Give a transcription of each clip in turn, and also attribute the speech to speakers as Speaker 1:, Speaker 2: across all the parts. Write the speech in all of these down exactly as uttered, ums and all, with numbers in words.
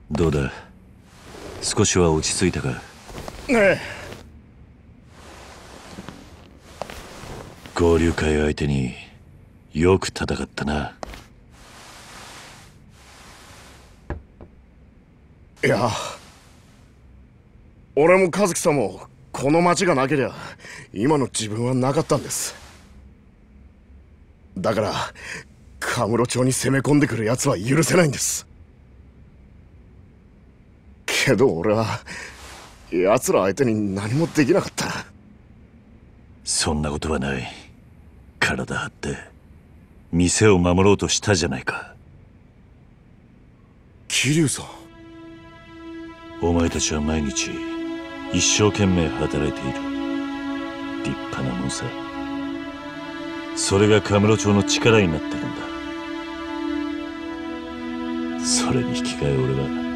Speaker 1: どうだ、少しは落ち着いたか？
Speaker 2: ええ。
Speaker 1: 合流会相手によく戦ったな。
Speaker 2: いや、俺も和樹さんもこの町がなけりゃ今の自分はなかったんです。だからカムロ町に攻め込んでくる奴は許せないんです。けど俺は奴ら相手に何もできなかった。
Speaker 1: そんなことはない。体張って店を守ろうとしたじゃないか。
Speaker 2: 桐生さん、
Speaker 1: お前たちは毎日一生懸命働いている。立派なもんさ。それがカムロ町の力になってるんだ。それに引き換え俺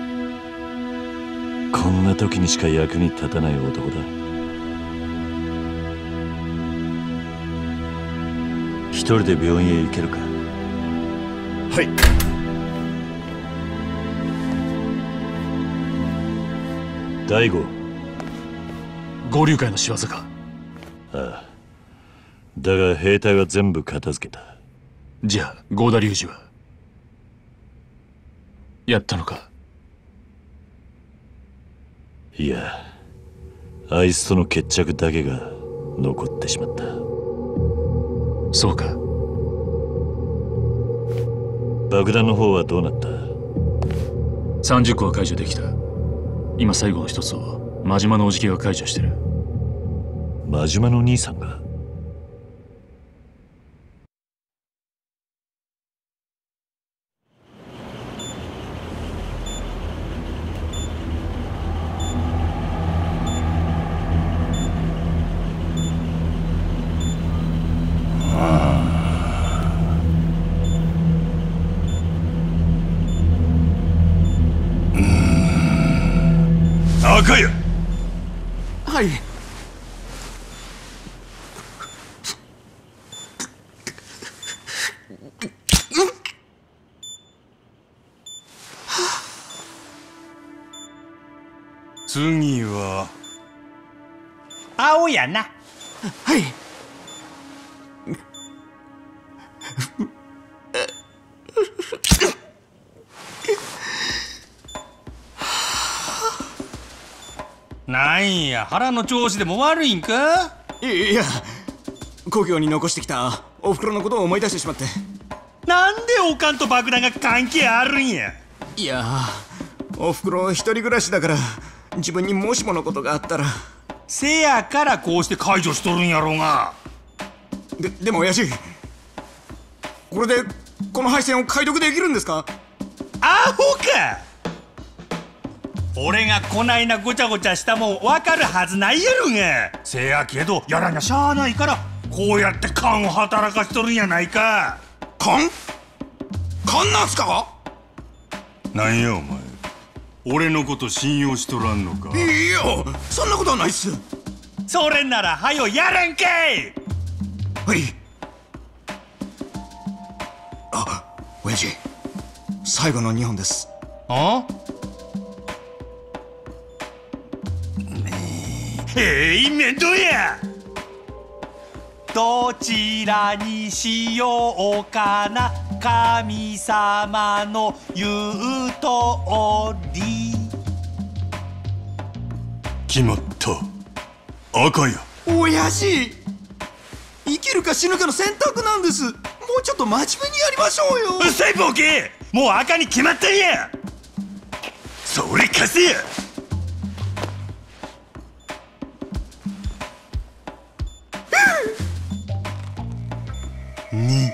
Speaker 1: はこんな時にしか役に立たない男だ。一人で病院へ行けるか？
Speaker 2: はい。
Speaker 1: 大吾。
Speaker 3: 合流会の仕業か？
Speaker 1: ああ。だが兵隊は全部片付けた。
Speaker 3: じゃあ合田隆二はやったのか？
Speaker 1: いや、あいつとの決着だけが残ってしまった。
Speaker 3: そうか。
Speaker 1: 爆弾の方はどうなった？
Speaker 3: さんじゅっこは解除できた。今最後の一つを真島のおじきが解除してる。
Speaker 1: 真島の兄さんが？赤谷。
Speaker 4: はい。
Speaker 5: 次は
Speaker 6: 青やな。
Speaker 4: はい。
Speaker 6: なんや、腹の調子でも悪いんか？
Speaker 4: いや、故郷に残してきたおふくろのことを思い出してしまって。
Speaker 6: なんでおかんと爆弾が関係あるんや？
Speaker 4: いや、おふくろ一人暮らしだから自分にもしものことがあったら。
Speaker 6: せやからこうして解除しとるんやろうが。
Speaker 4: で、でも親父、これでこの配線を解読できるんですか？
Speaker 6: アホか！俺がこないなごちゃごちゃしたもん分かるはずないやろが。せやけどやらにゃしゃあないからこうやって勘を働かしとるんやないか。
Speaker 5: 勘？勘なんすか？なんやお前、俺のこと信用しとらんのか？
Speaker 4: いや、そんなことはないっす。
Speaker 6: それならはよやれんけい。
Speaker 4: はい。あ、親父、最後のにほんです。
Speaker 6: あ？えい、面倒や。どちらにしようかな、神様の言うとおり。
Speaker 5: 決まった。赤や。
Speaker 4: 親父、生きるか死ぬかの選択なんです。もうちょっと真面目にやりましょうよ。
Speaker 6: うっさいボケ、もう赤に決まったんや。それ貸せや。に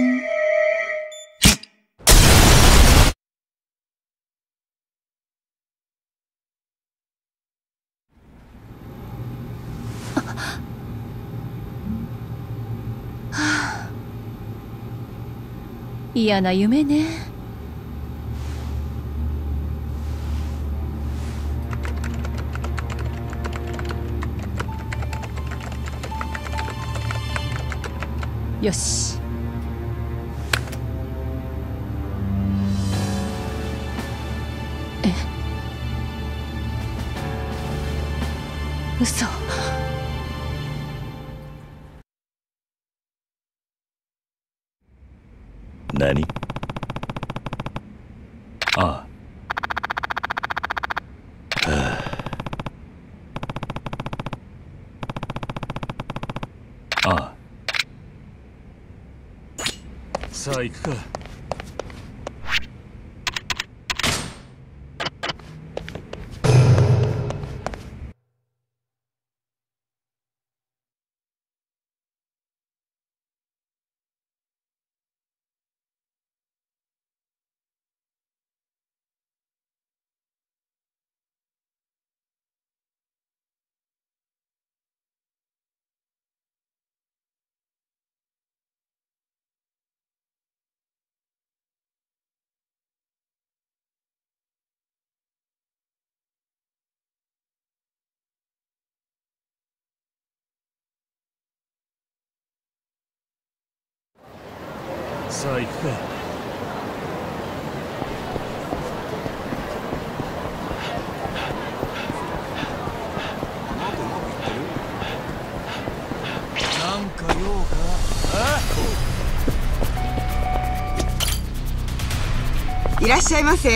Speaker 7: 嫌な夢ね。よし。え？ 嘘。
Speaker 1: 何？
Speaker 3: ああ。ああ。さあ行くか。さあ行くか。なんか用か？
Speaker 8: いらっしゃいませ。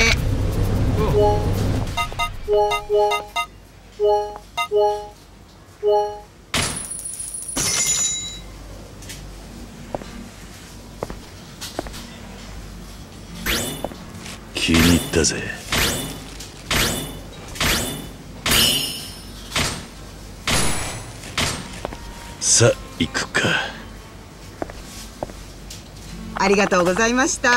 Speaker 1: 気に入ったぜ。さあ行くか。
Speaker 8: ありがとうございました。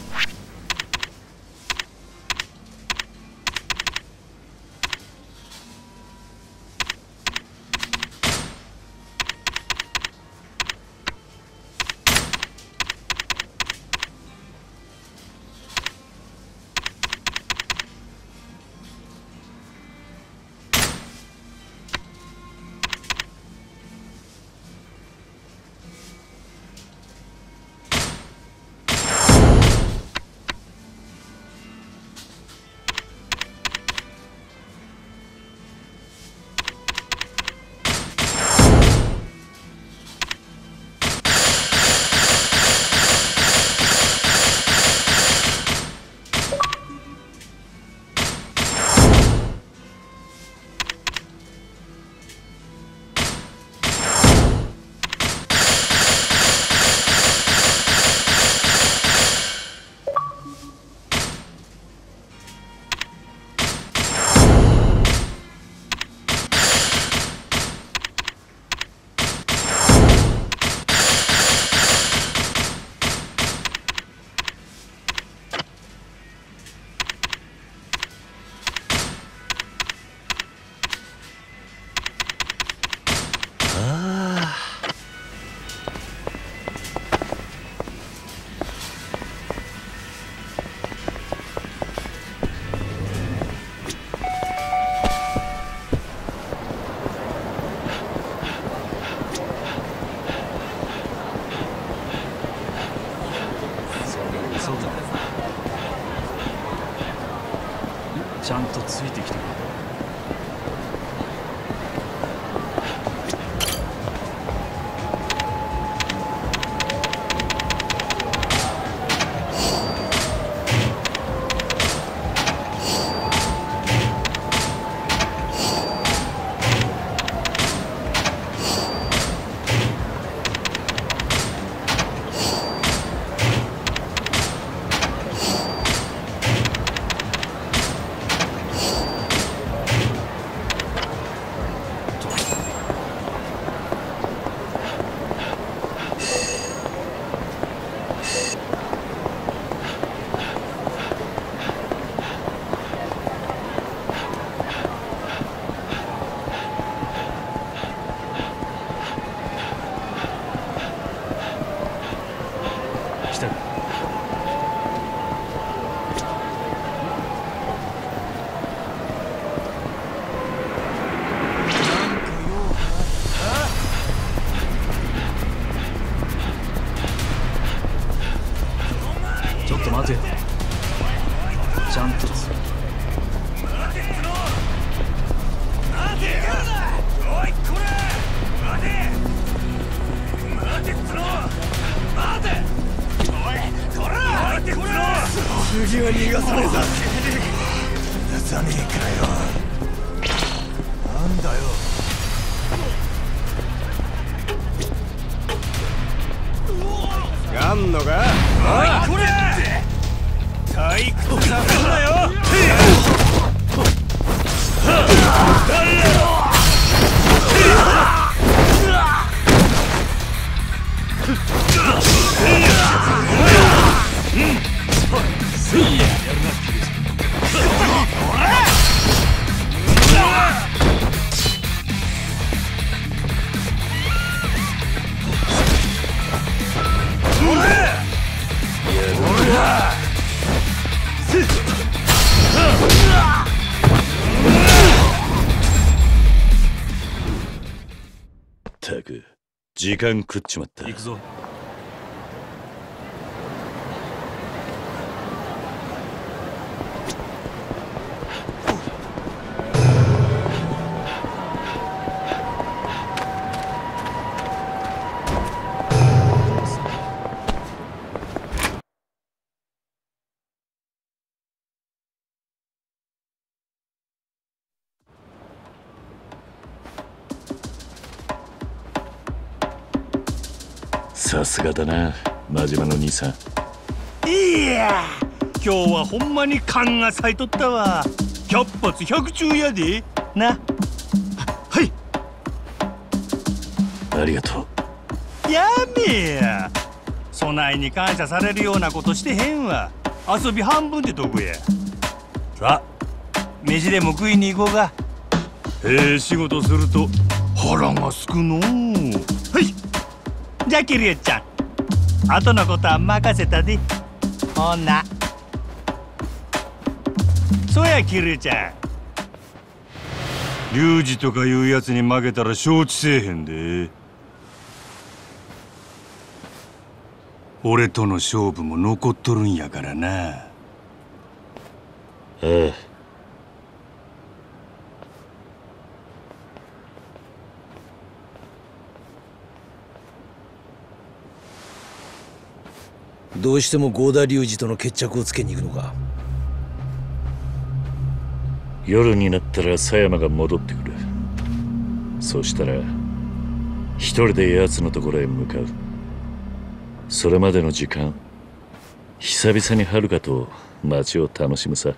Speaker 3: ちゃんとついてきてくれ。ちょっと待て。ちゃんとつ
Speaker 4: 次は逃がさねえぞ。逃がさねえかよ。なんだよ。
Speaker 2: やんのか。
Speaker 6: おいこれ退屈させんなよ。
Speaker 1: ったく時間食っちまった。
Speaker 3: 行くぞ。
Speaker 1: さすがだな真島の兄さん。
Speaker 6: いや今日はほんまに勘が咲いとったわ。百発百中やでな。
Speaker 2: はい。
Speaker 1: ありがと
Speaker 6: う。やめや。備えに感謝されるようなことしてへんわ。遊び半分ってとこや。さあ飯でも食いに行こうか。ええ仕事すると腹がすくのう。はい。じゃあキリエちゃん後のことは任せたで。ほなそうやキリエちゃん、リュウジとかいうやつに負けたら承知せえへんで。俺との勝負も残っとるんやからな。
Speaker 1: う。ああ
Speaker 9: どうしても合田隆二との決着をつけに行くのか。
Speaker 1: 夜になったら狭山が戻ってくる。そうしたら一人で奴のところへ向かう。それまでの時間久々に遥かと街を楽しむさ。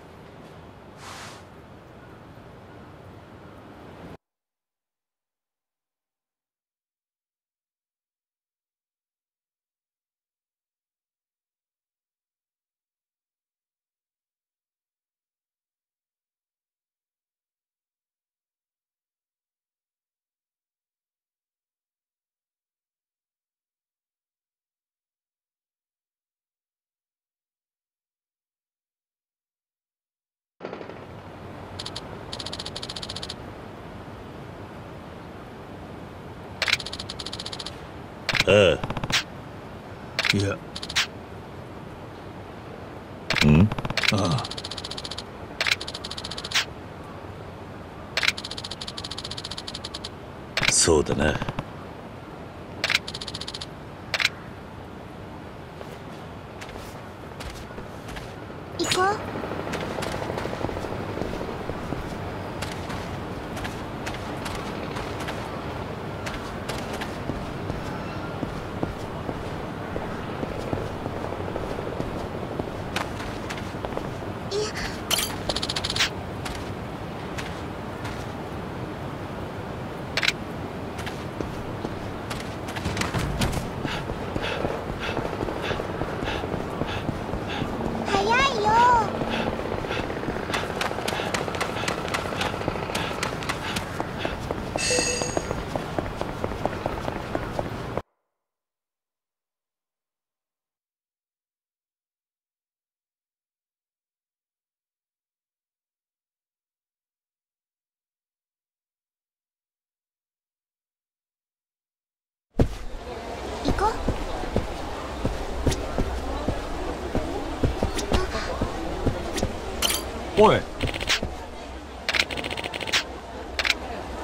Speaker 1: ああ。
Speaker 9: いや。
Speaker 1: ん？
Speaker 9: ああ。
Speaker 1: そうだな。
Speaker 10: 行こう。行こう。
Speaker 9: おい。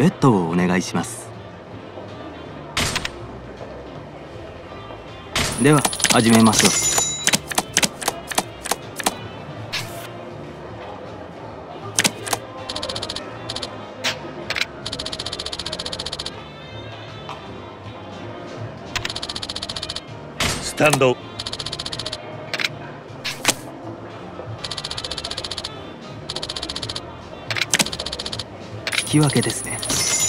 Speaker 11: ベッドをお願いします。では始めましょう。
Speaker 1: スタンド。
Speaker 11: 引き分けですね。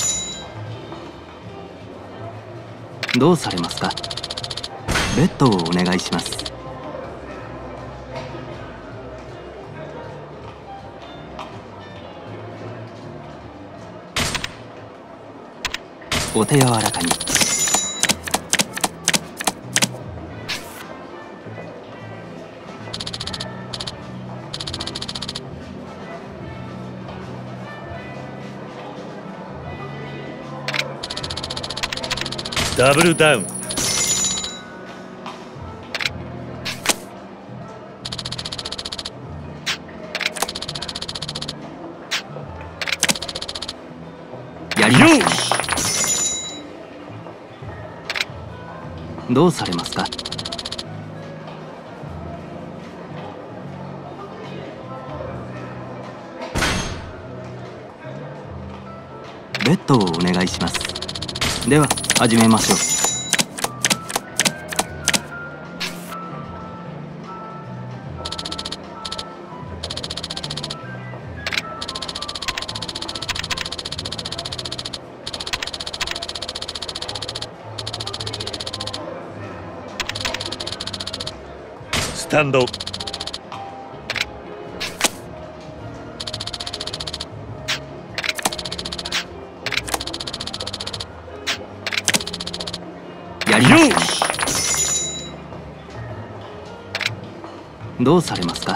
Speaker 11: どうされますか？ベッドをお願いします。お手柔らかに。
Speaker 1: ダブルダウン。
Speaker 11: やりましたね。どうされますか？ベッドをお願いします。では始めましょう。
Speaker 1: スタンド。
Speaker 11: やりましたね。どうされますか？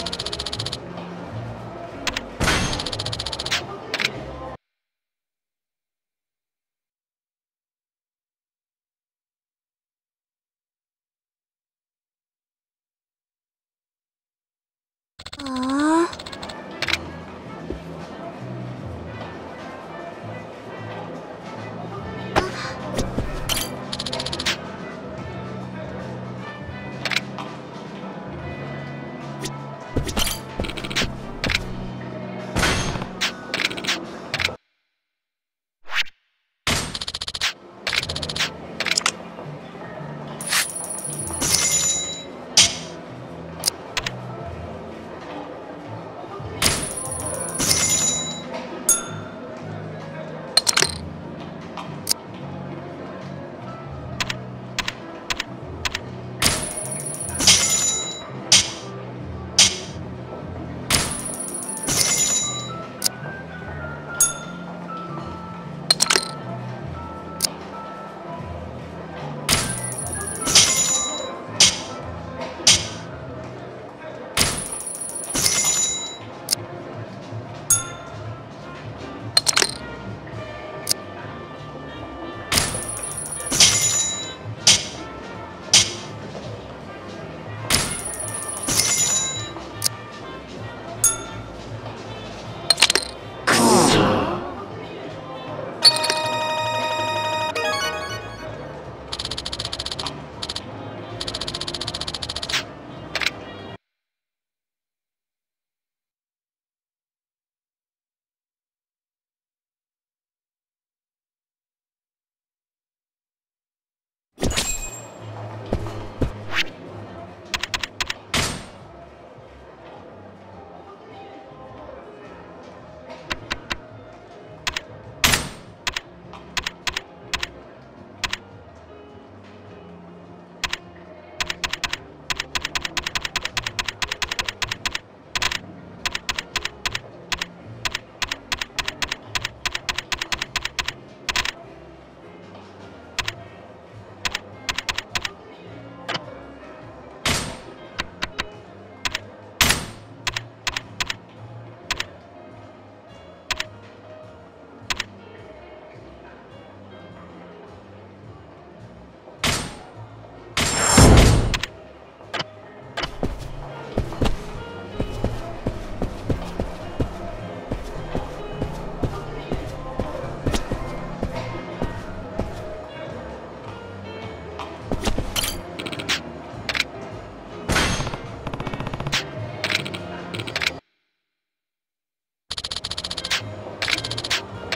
Speaker 10: ああ。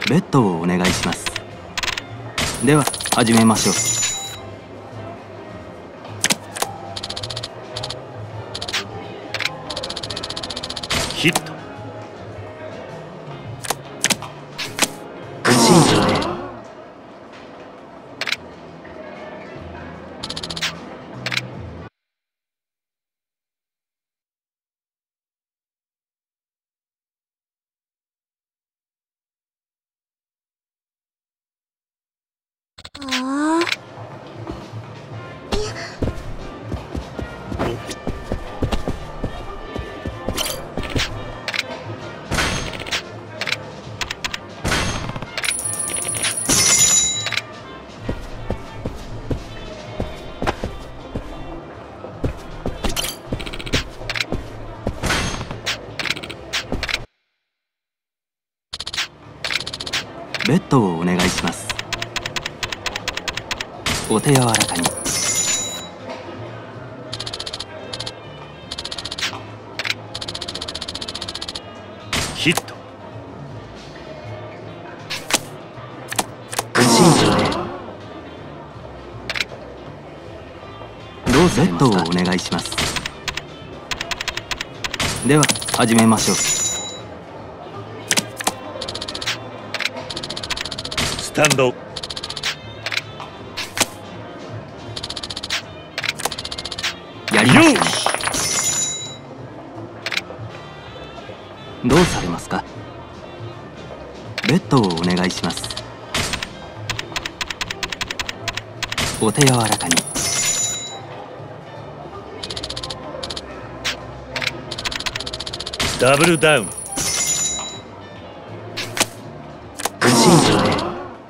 Speaker 11: ベッドをお願いします。では始めましょう。
Speaker 1: ヒット。
Speaker 11: 不審者で
Speaker 10: ああ。
Speaker 11: ベッドをお願いします。お手柔らかに。
Speaker 1: ヒット。
Speaker 11: 不審者でどうされますか。ベッドをお願いします。では始めましょう。
Speaker 1: スタンド。
Speaker 11: やりましたね。どうされますか。ベッドをお願いします。お手柔らかに。
Speaker 1: ダブルダウン。
Speaker 11: 不審者で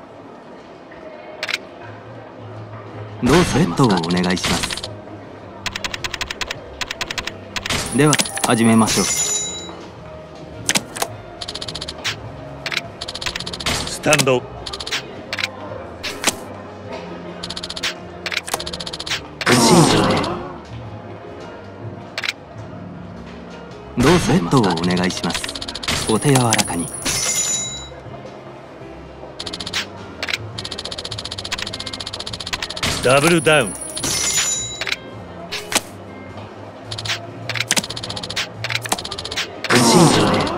Speaker 11: どうされますか。ベッドをお願いします。では始めましょう。
Speaker 1: スタンド。
Speaker 11: 不審者でどうされますか。ベッドをお願いします。お手柔らかに。
Speaker 1: ダブルダウン。
Speaker 11: 不審者で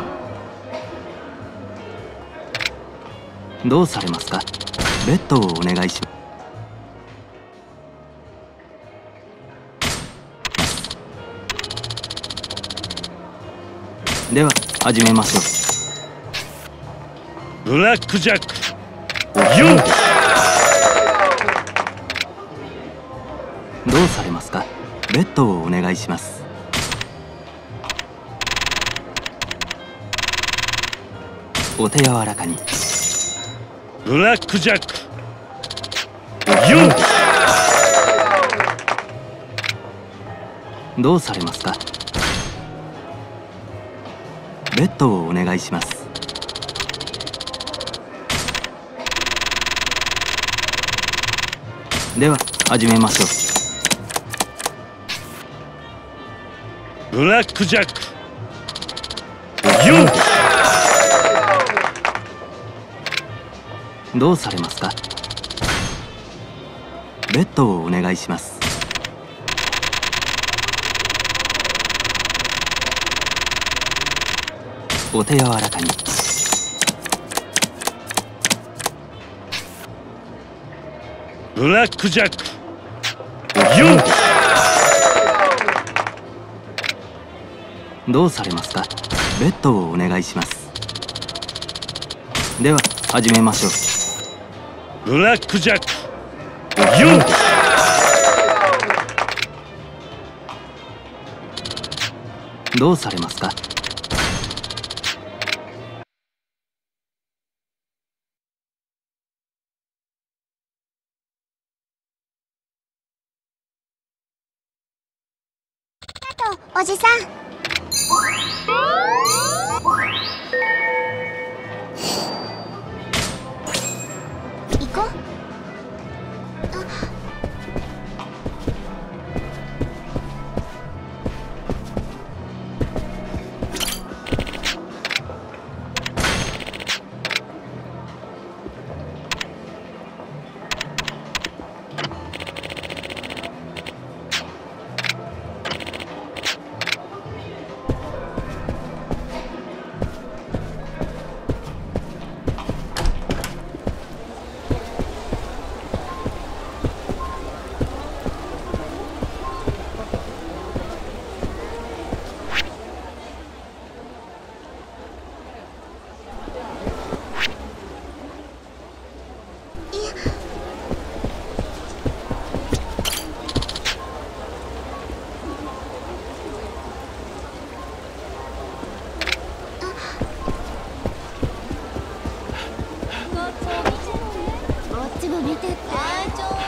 Speaker 11: どうされますか。ベッドをお願いします。では始めましょ
Speaker 1: う。ブラックジャック。よっ。
Speaker 11: どうされますか。ベッドをお願いします。お手柔らかに。
Speaker 1: ブラックジャック。よっ。
Speaker 11: どうされますか。ベッドをお願いします。では始めましょ
Speaker 1: う。ブラックジャック。よっ。
Speaker 11: どうされますか。ベッドをお願いします。お手柔らかに。
Speaker 1: ブラックジャック。よっ。
Speaker 11: どうされますか。ベッドをお願いします。では始めましょう。
Speaker 1: ブラックジャック。よっ。
Speaker 11: どうされますか。
Speaker 10: おじさん。行こう。 見てって。隊長さん。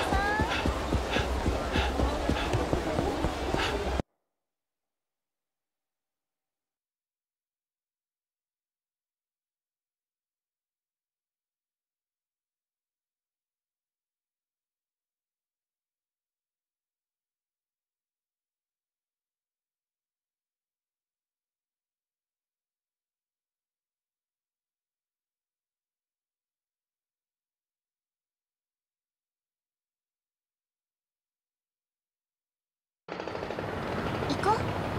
Speaker 10: 行こう。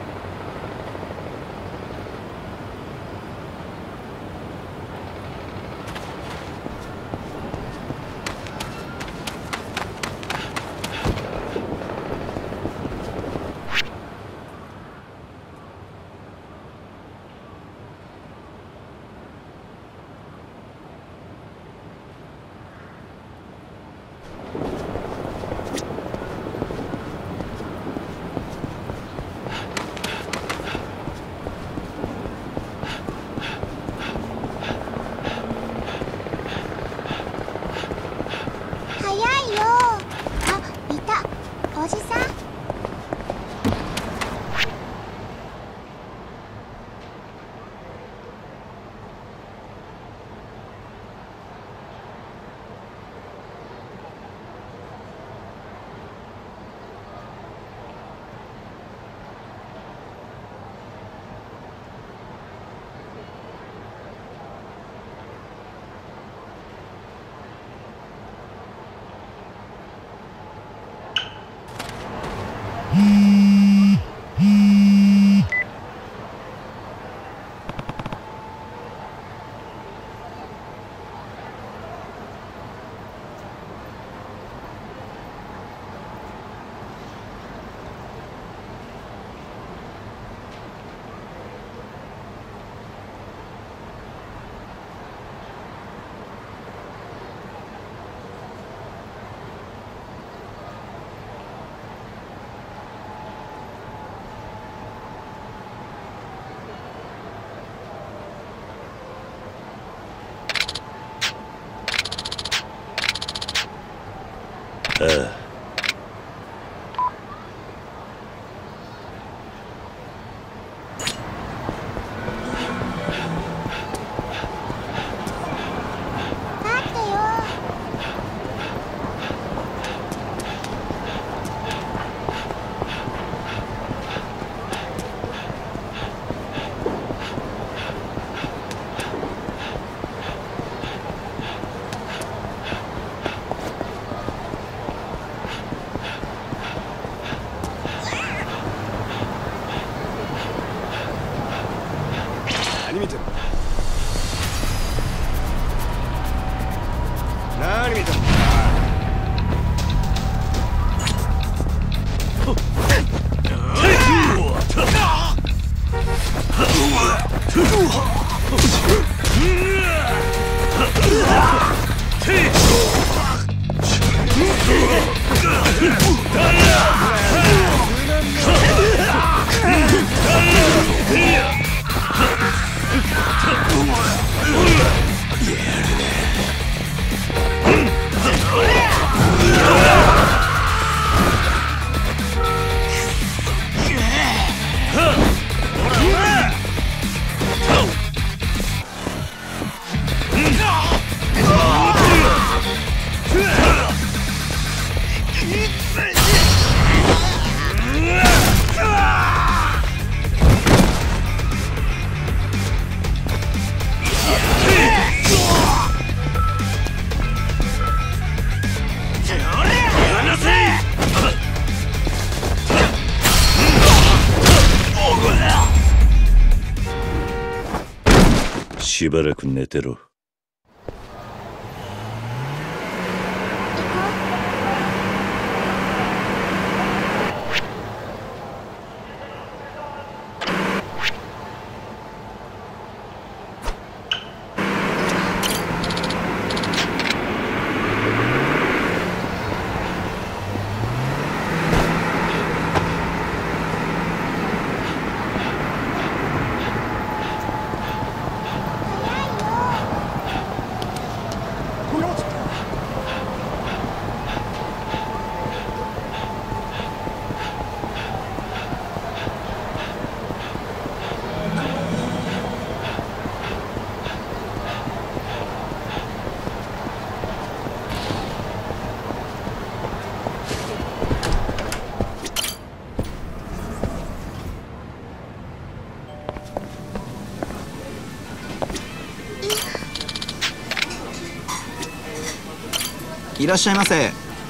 Speaker 10: 早いよ。あ、いた。おじさん。
Speaker 1: ああ。
Speaker 10: 待ってよ。
Speaker 2: 何見てんの？何見てんの？
Speaker 1: しばらく寝てろ。
Speaker 10: 早いよ。
Speaker 4: いらっしゃいませ。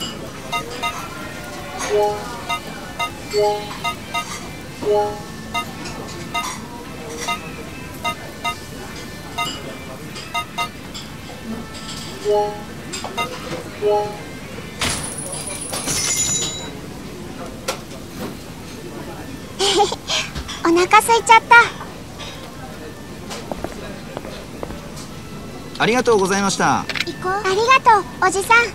Speaker 10: お腹空いちゃった。
Speaker 4: ありがとうございました。
Speaker 10: 行こう。ありがとうおじさん。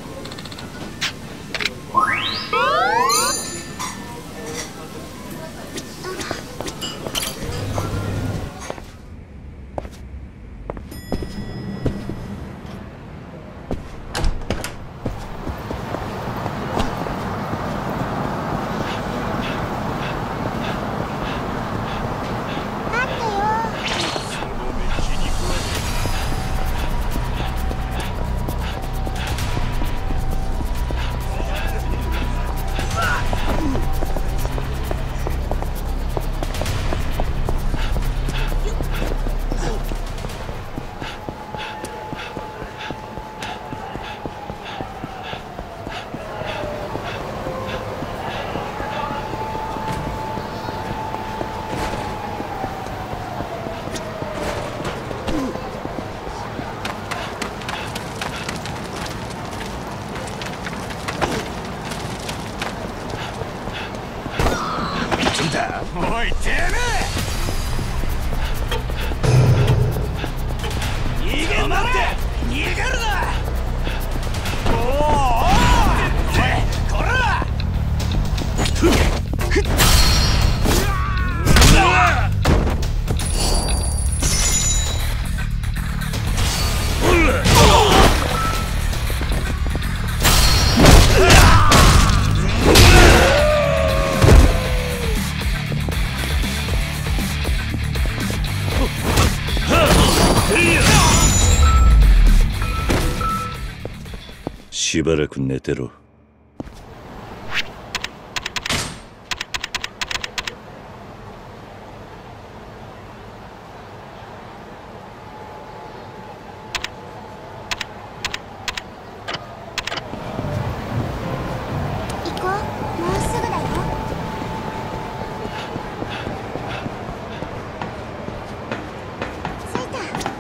Speaker 6: おいてめえ、逃げんなって、逃げるな。おおおいこら。
Speaker 1: しばらく寝てろ。
Speaker 10: 行こう。もうすぐだよ。着いた。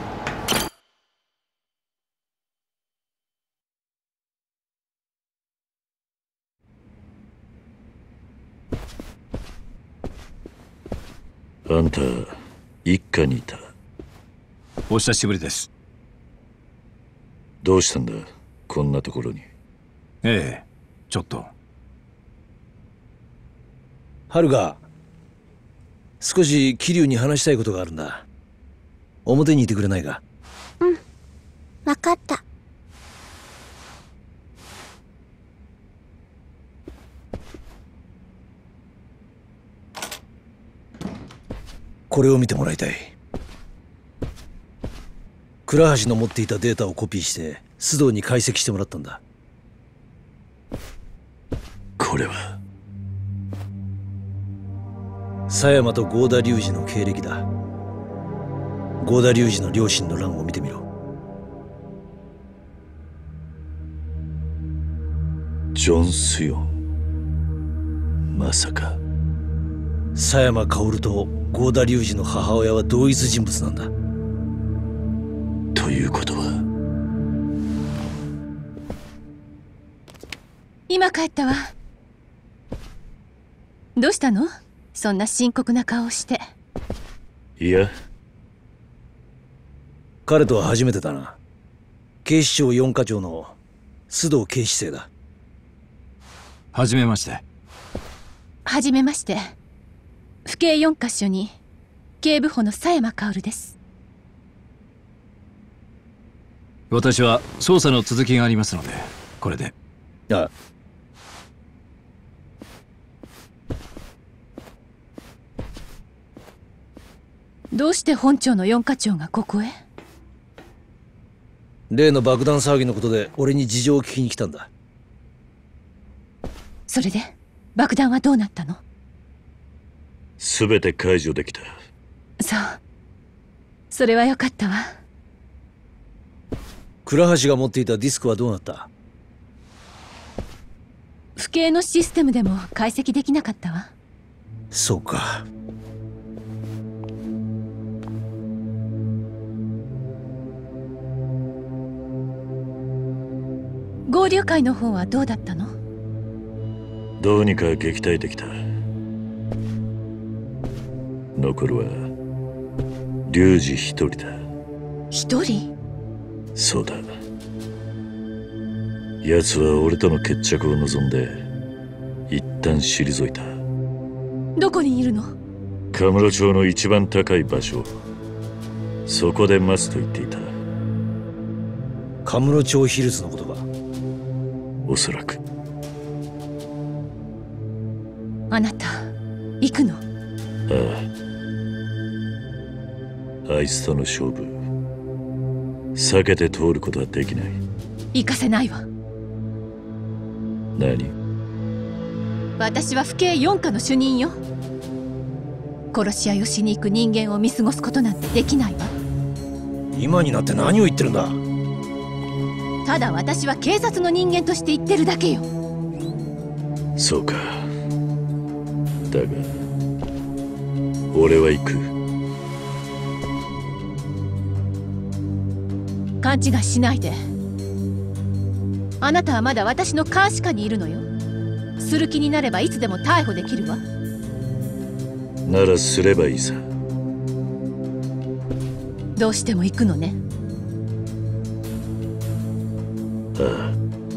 Speaker 1: あんた一家にいた。
Speaker 3: お久しぶりです。
Speaker 1: どうしたんだこんなところに。
Speaker 3: ええ、ちょっと。
Speaker 9: ハルガ、少し桐生に話したいことがあるんだ。表にいてくれないか。
Speaker 10: うん、分かった。
Speaker 9: これを見てもらいたい。倉橋の持っていたデータをコピーして須藤に解析してもらったんだ。
Speaker 1: これは
Speaker 9: 狭山と合田隆二の経歴だ。合田隆二の両親の欄を見てみろ。
Speaker 1: ジョン・スヨン。まさか
Speaker 9: 狭山薫と合田隆二の母親は同一人物なんだ。
Speaker 1: ということは
Speaker 7: 今帰ったわ。どうしたの？そんな深刻な顔をして。
Speaker 1: いや、
Speaker 9: 彼とは初めてだな。警視庁四課長の須藤警視正だ。
Speaker 3: はじめまして。
Speaker 7: はじめまして。府警四課署に警部補の狭山薫です。
Speaker 3: 私は捜査の続きがありますので、これで。
Speaker 9: ああ。
Speaker 7: どうして本庁の四課長がここへ？
Speaker 9: 例の爆弾騒ぎのことで俺に事情を聞きに来たんだ。
Speaker 7: それで爆弾はどうなったの？
Speaker 1: すべて解除できた。
Speaker 7: そう。それはよかったわ。
Speaker 9: 倉橋が持っていたディスクはどうなった？
Speaker 7: 府警のシステムでも解析できなかったわ。
Speaker 9: そうか。
Speaker 7: 合流会の方はどうだったの？
Speaker 1: どうにか撃退できた。残るは龍二一人だ。
Speaker 7: 一人？
Speaker 1: そうだ。奴は俺との決着を望んで一旦退いた。
Speaker 7: どこにいるの？
Speaker 1: カムロ町の一番高い場所、そこで待つと言っていた。
Speaker 9: カムロ町ヒルズのことか？
Speaker 1: おそらく。
Speaker 7: あなた行くの？
Speaker 1: ああ、あいつとの勝負避けて通ることはできない。
Speaker 7: 行かせないわ。
Speaker 1: 何？
Speaker 7: 私は府警四課の主任よ。殺し合いをしに行く人間を見過ごすことなんてできないわ。
Speaker 9: 今になって何を言ってるんだ？
Speaker 7: ただ私は警察の人間として言ってるだけよ。
Speaker 1: そうか。だが俺は行く。
Speaker 7: 勘違いしないで。あなたはまだ私の監視下にいるのよ。する気になればいつでも逮捕できるわ。
Speaker 1: ならすればいいさ。
Speaker 7: どうしても行くのね。
Speaker 1: ああ。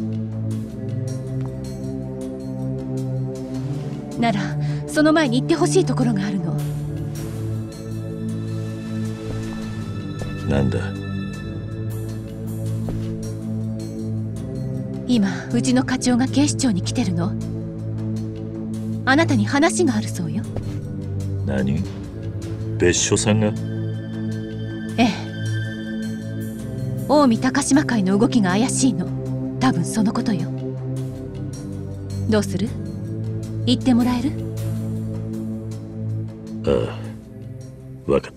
Speaker 7: ならその前に行ってほしいところがあるの。
Speaker 1: なんだ？
Speaker 7: 今うちの課長が警視庁に来てるの。あなたに話があるそうよ。
Speaker 1: 何？別所さんが？
Speaker 7: ええ。近江高島会の動きが怪しいの。多分そのことよ。どうする？言ってもらえる？
Speaker 1: ああ、分かった。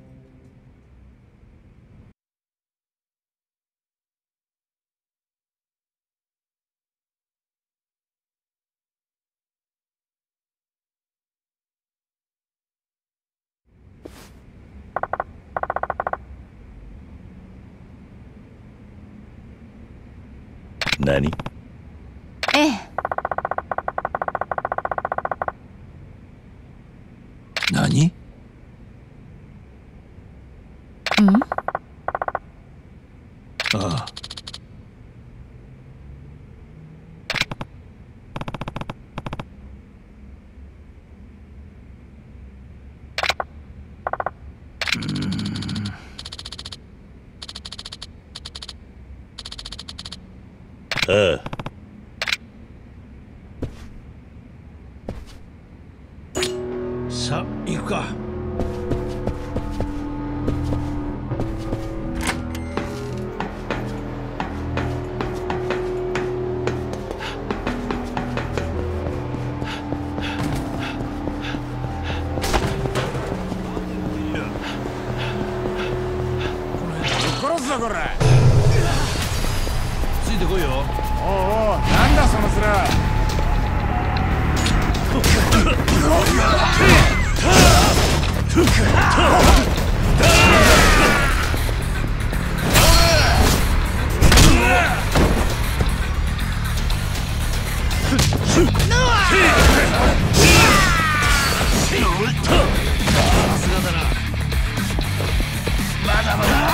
Speaker 1: 何？
Speaker 7: ええ。
Speaker 9: 何？
Speaker 7: うん？
Speaker 9: ああ。
Speaker 1: ああ。
Speaker 9: さあ行くか。
Speaker 12: 殺すぞこれ。
Speaker 9: ついてこいよ。
Speaker 12: おうおう、なんだその面。まだまだ。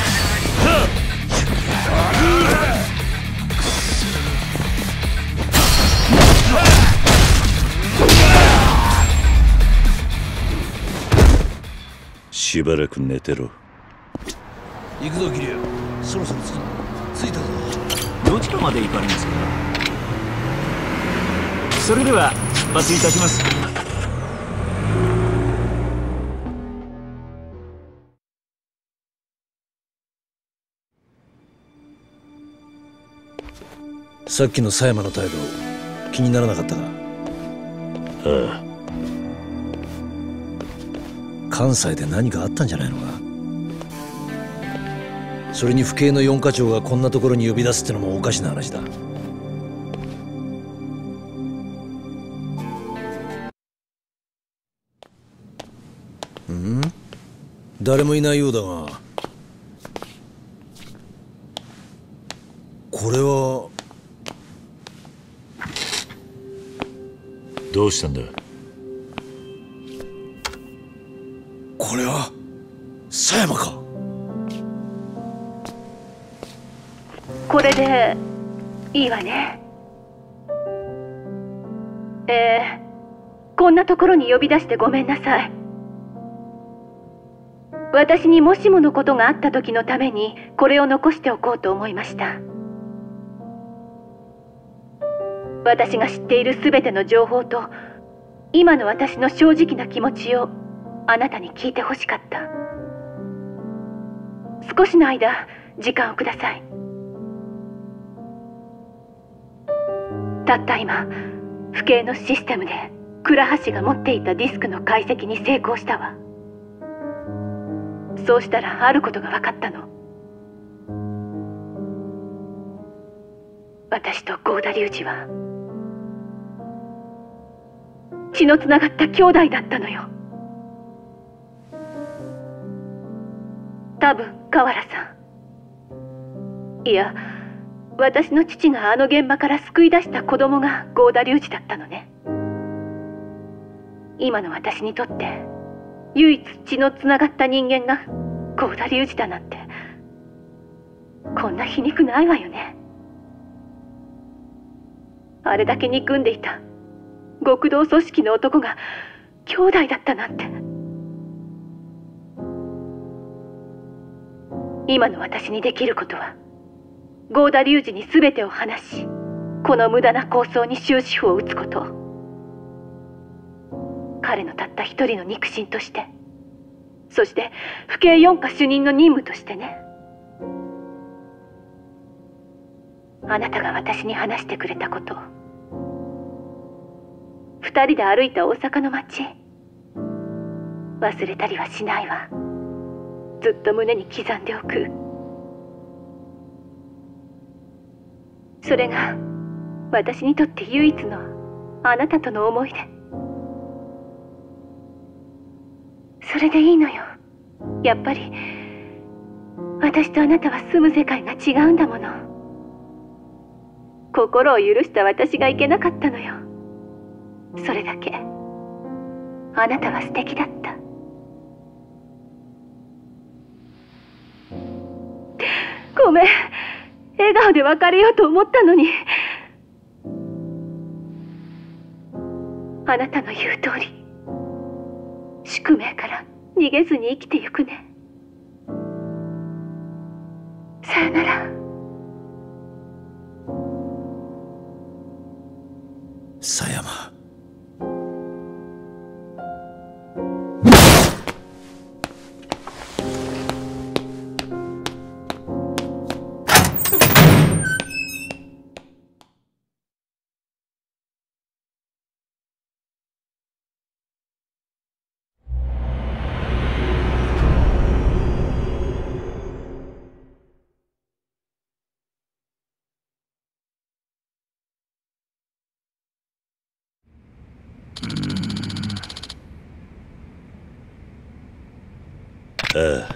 Speaker 1: しばらく寝てろ。
Speaker 9: 行くぞ桐生。そろそろ着く。着いたぞ。
Speaker 3: どちらまで行かれますか？それでは出発いたします。
Speaker 9: さっきの狭山の態度気にならなかったか？
Speaker 1: ああ。
Speaker 9: 関西で何かあったんじゃないのか？それに府警の四課長がこんなところに呼び出すってのもおかしな話だ。 ん？誰もいないようだが、これは
Speaker 1: どうしたんだ？
Speaker 9: これは狭山か？
Speaker 7: これでいいわね。えー、こんなところに呼び出してごめんなさい。私にもしものことがあった時のためにこれを残しておこうと思いました。私が知っているすべての情報と今の私の正直な気持ちをあなたに聞いてほしかった。少しの間時間をください。たった今府警のシステムで倉橋が持っていたディスクの解析に成功したわ。そうしたらあることが分かったの。私と郷田隆二は血のつながった兄弟だったのよ。多分河原さん、いや私の父があの現場から救い出した子供が郷田隆二だったのね。今の私にとって唯一血のつながった人間が郷田隆二だなんて、こんな皮肉ないわよね。あれだけ憎んでいた極道組織の男が兄弟だったなんて。今の私にできることは郷田隆二に全てを話し、この無駄な構想に終止符を打つこと。彼のたった一人の肉親として、そして府警四課主任の任務としてね。あなたが私に話してくれたこと、二人で歩いた大阪の街、忘れたりはしないわ。ずっと胸に刻んでおく。それが私にとって唯一のあなたとの思い出。それでいいのよ。やっぱり私とあなたは住む世界が違うんだもの。心を許した私がいけなかったのよ。それだけ。あなたは素敵だった。ごめん、笑顔で別れようと思ったのに。あなたの言う通り、宿命から逃げずに生きてゆくね。さよなら。
Speaker 9: 狭山。
Speaker 1: ああ。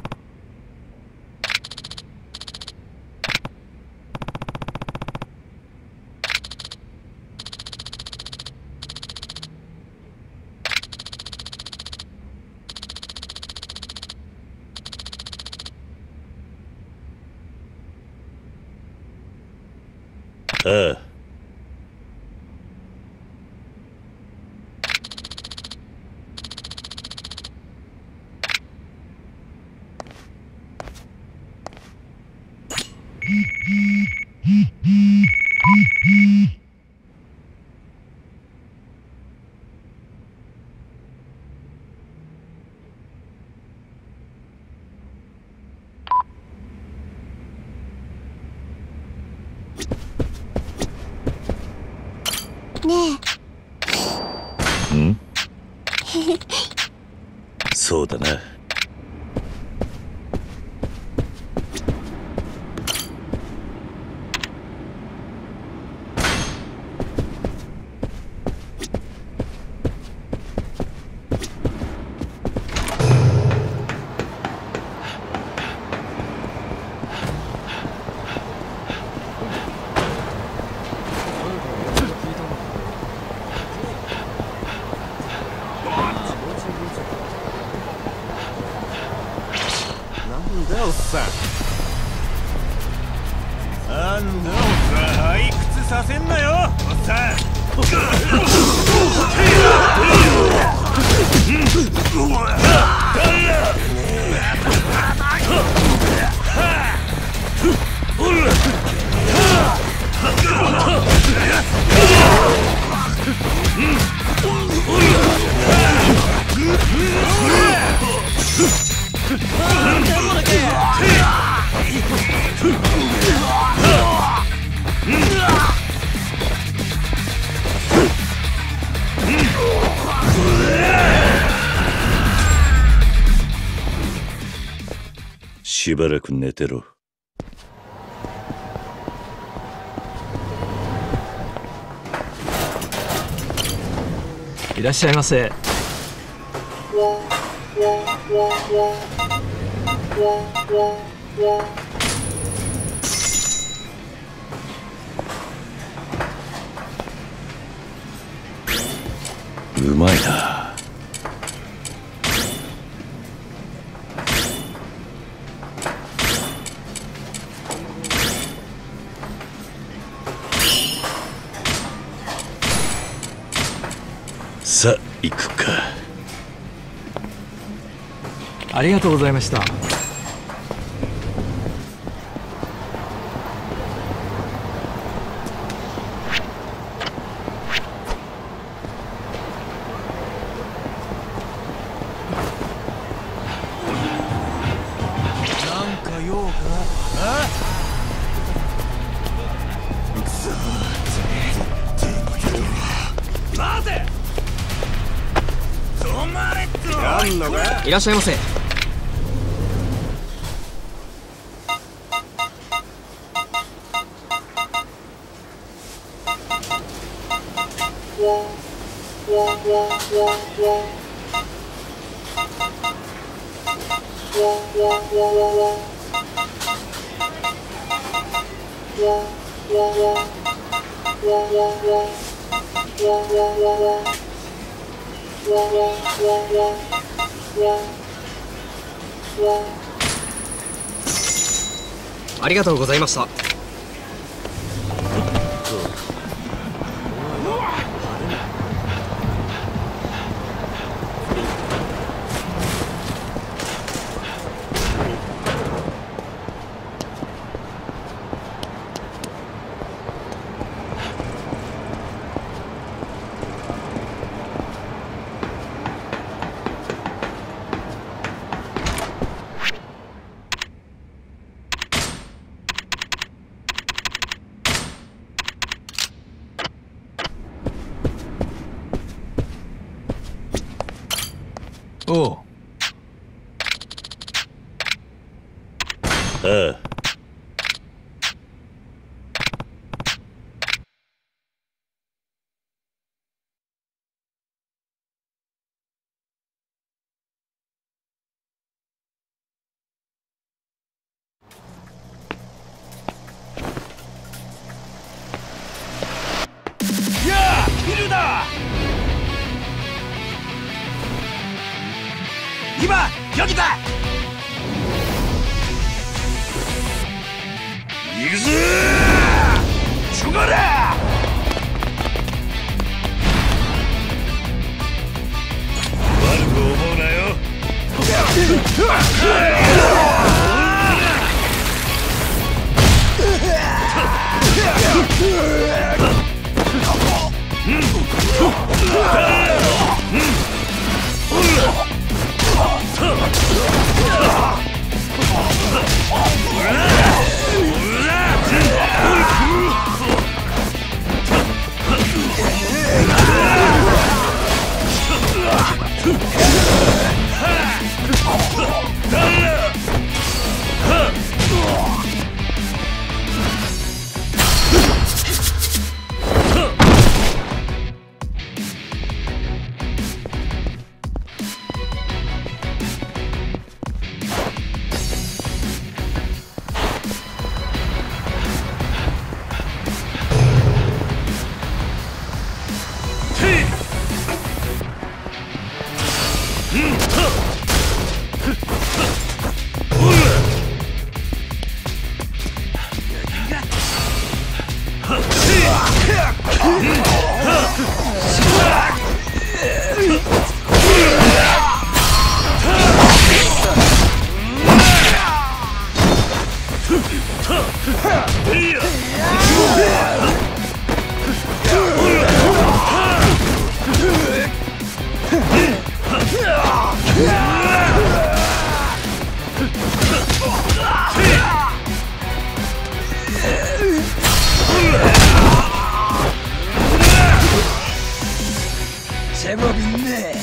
Speaker 1: ああ。
Speaker 10: ね
Speaker 1: え。ん？そうだな。
Speaker 12: だよおっさん。なんだおっさん、退屈させんなよおっさん。
Speaker 1: しばらく寝てろ。
Speaker 9: いらっしゃいませ。
Speaker 1: うまいな。さあ行くか。
Speaker 9: ありがとうございました。
Speaker 12: なんか用か？あ？くそ。待て！止まれってやんのか？
Speaker 9: いらっしゃいませ。ありがとうございました。おう。
Speaker 1: ああ。
Speaker 12: やあ、ビルだ！今、よけた！行くぞー！ちょがだ！悪く思うなよ。
Speaker 9: しゃもびんね。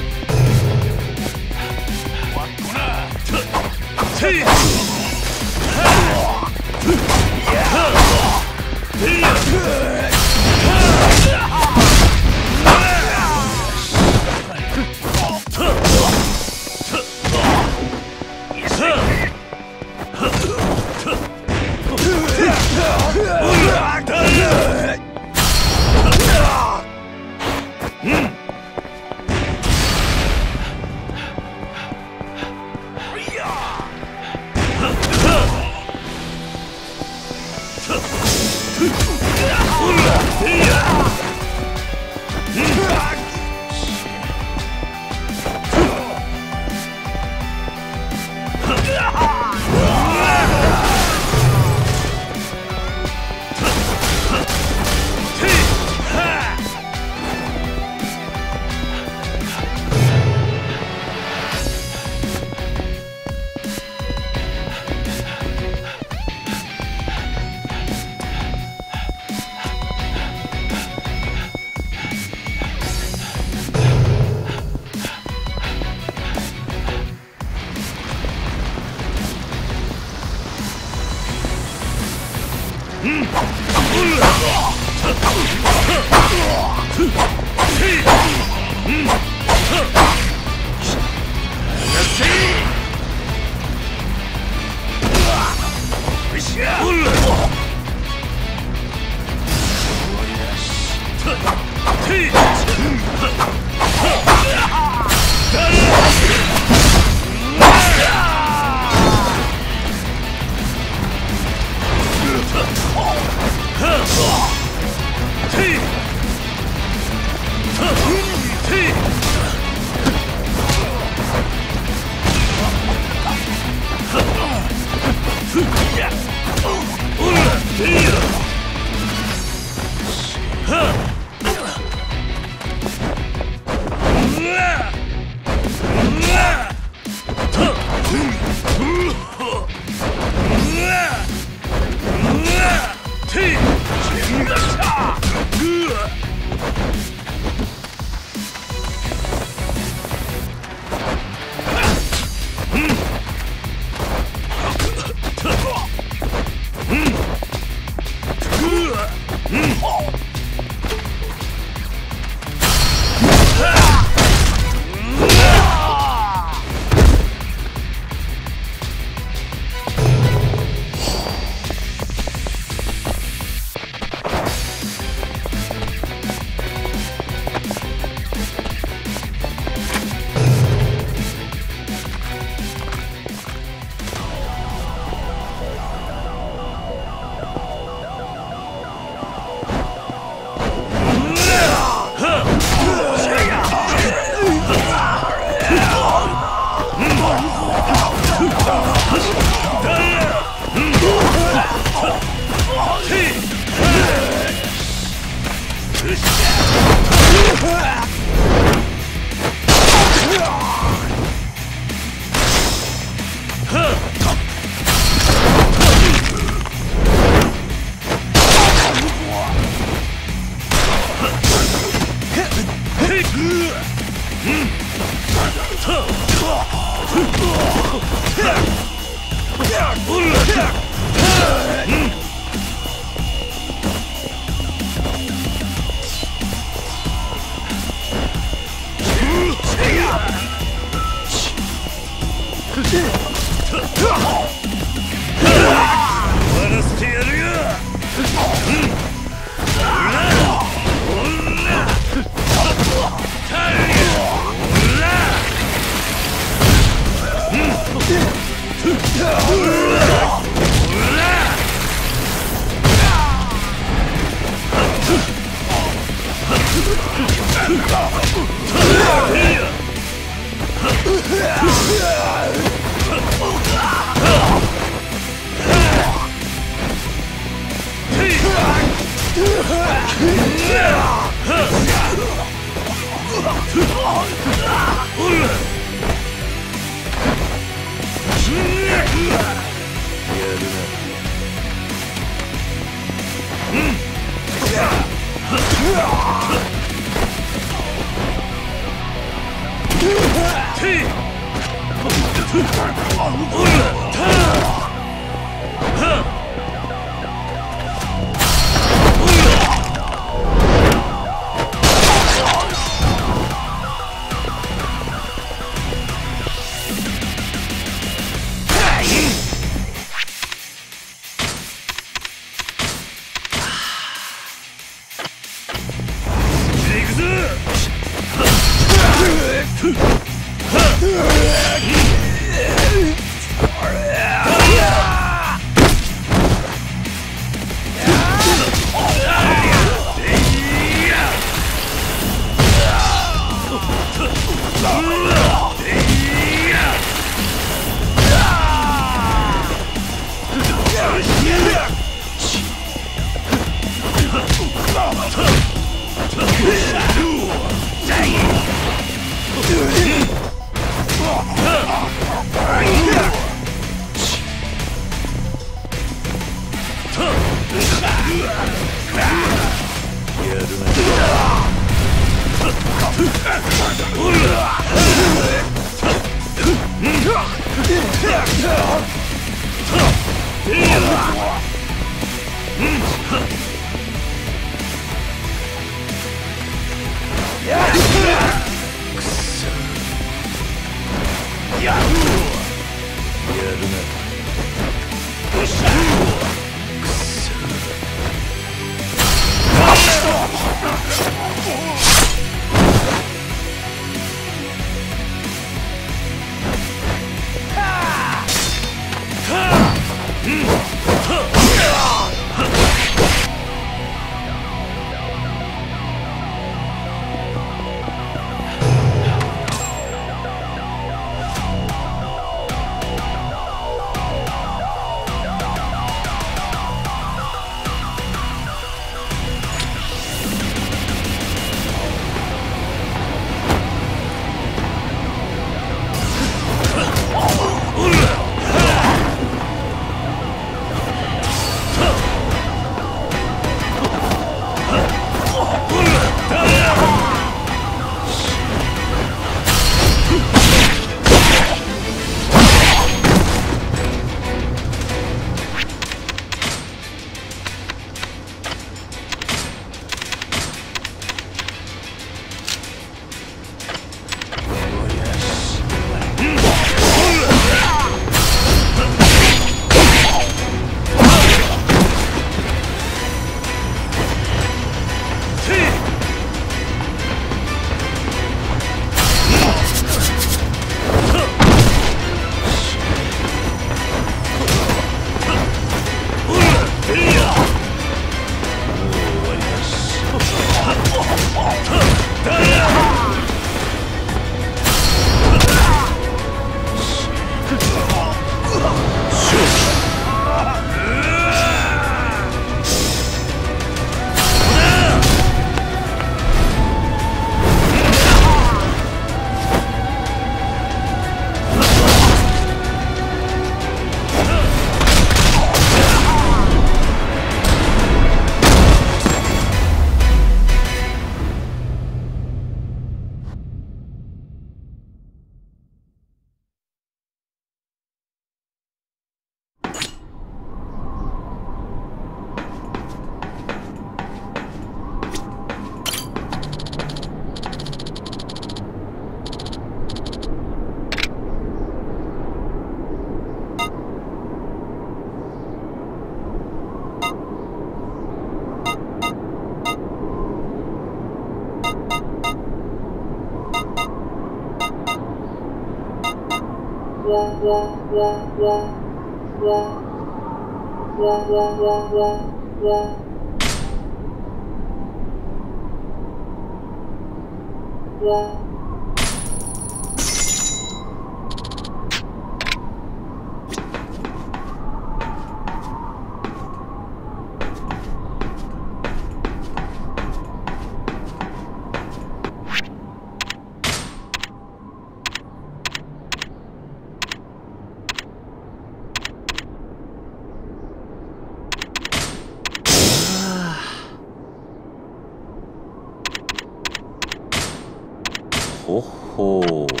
Speaker 1: ほほう。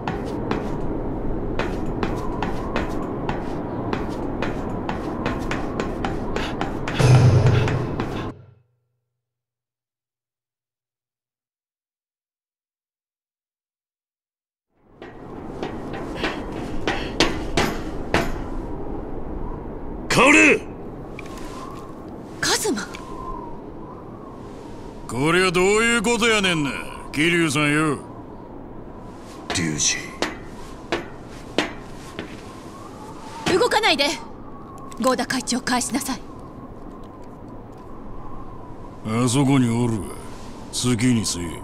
Speaker 1: 薫！
Speaker 7: カズマ。
Speaker 5: これはどういうことやねんな、桐生さんよ。
Speaker 1: 龍二。
Speaker 7: 動かないで。合田会長返しなさい。
Speaker 5: あそこにおるわ。好きにせえ。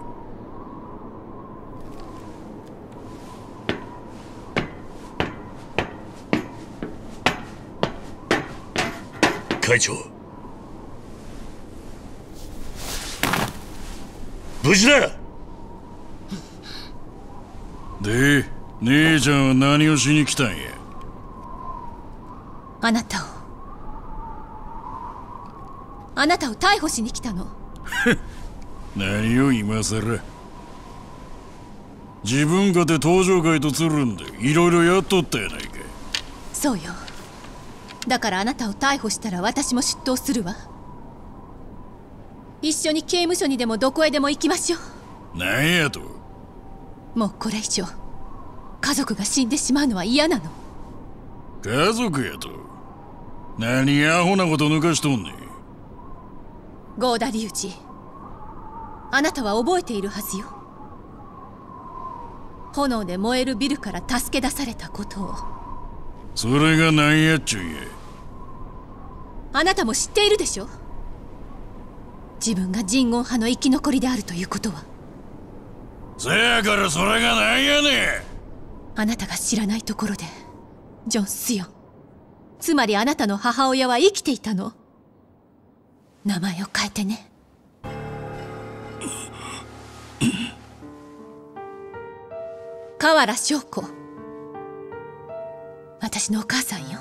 Speaker 1: 会長、無事だ。
Speaker 5: で、姉ちゃんは何をしに来たんや。
Speaker 7: あなたをあなたを逮捕しに来たの。
Speaker 5: 何を今さら。自分かて登場会とつるんでいろいろやっとったやないか。
Speaker 7: そうよ。だからあなたを逮捕したら私も出頭するわ。一緒に刑務所にでもどこへでも行きましょう。
Speaker 5: 何やと。
Speaker 7: もうこれ以上家族が死んでしまうのは嫌なの。
Speaker 5: 家族やと。何アホなこと抜かしとんねん。
Speaker 7: 合田隆二、あなたは覚えているはずよ。炎で燃えるビルから助け出されたことを。
Speaker 5: それが何やっちゅうんや。
Speaker 7: あなたも知っているでしょ。自分が人言派の生き残りであるということは。
Speaker 5: せやからそれが何やねん。
Speaker 7: あなたが知らないところでジョン・スヨン、つまりあなたの母親は生きていたの。名前を変えてね。河原祥子、私のお母さんよ。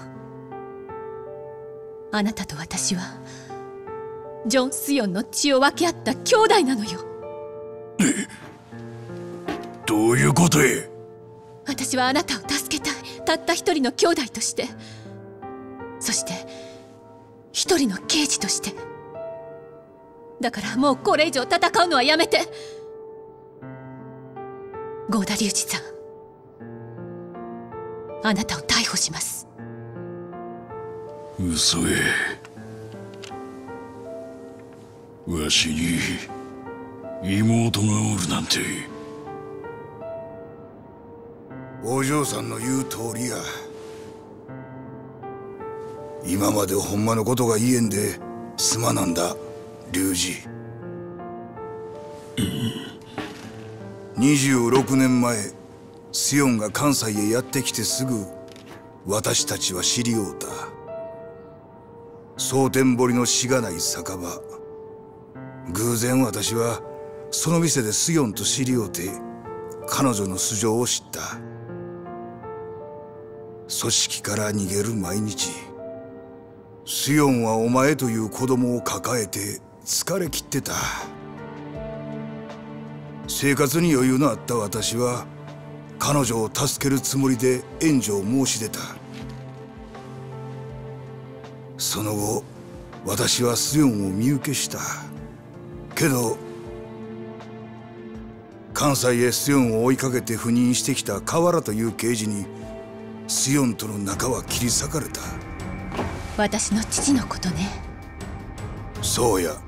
Speaker 7: あなたと私はジョン・スヨンの血を分け合った兄弟なのよ。
Speaker 5: どういうことや。
Speaker 7: 私はあなたを助けたい、たった一人の兄弟として、そして一人の刑事として。だからもうこれ以上戦うのはやめて。合田隆二さん、あなたを逮捕します。
Speaker 5: 嘘や。わしに妹がおるなんて。
Speaker 13: お嬢さんの言う通りや。今までほんまのことが言えんですまなんだ龍二。にじゅうろくねんまえスヨンが関西へやってきてすぐ私たちは知り合うた。蒼天堀のしがない酒場。偶然私はその店でスヨンと知り合うて彼女の素性を知った。組織から逃げる毎日。スヨンはお前という子供を抱えて疲れ切ってた。生活に余裕のあった私は彼女を助けるつもりで援助を申し出た。その後私はスヨンを身請けした。けど関西へスヨンを追いかけて赴任してきた河原という刑事にスヨンとの仲は切り裂かれた。
Speaker 7: 私の父のことね。
Speaker 13: そうや。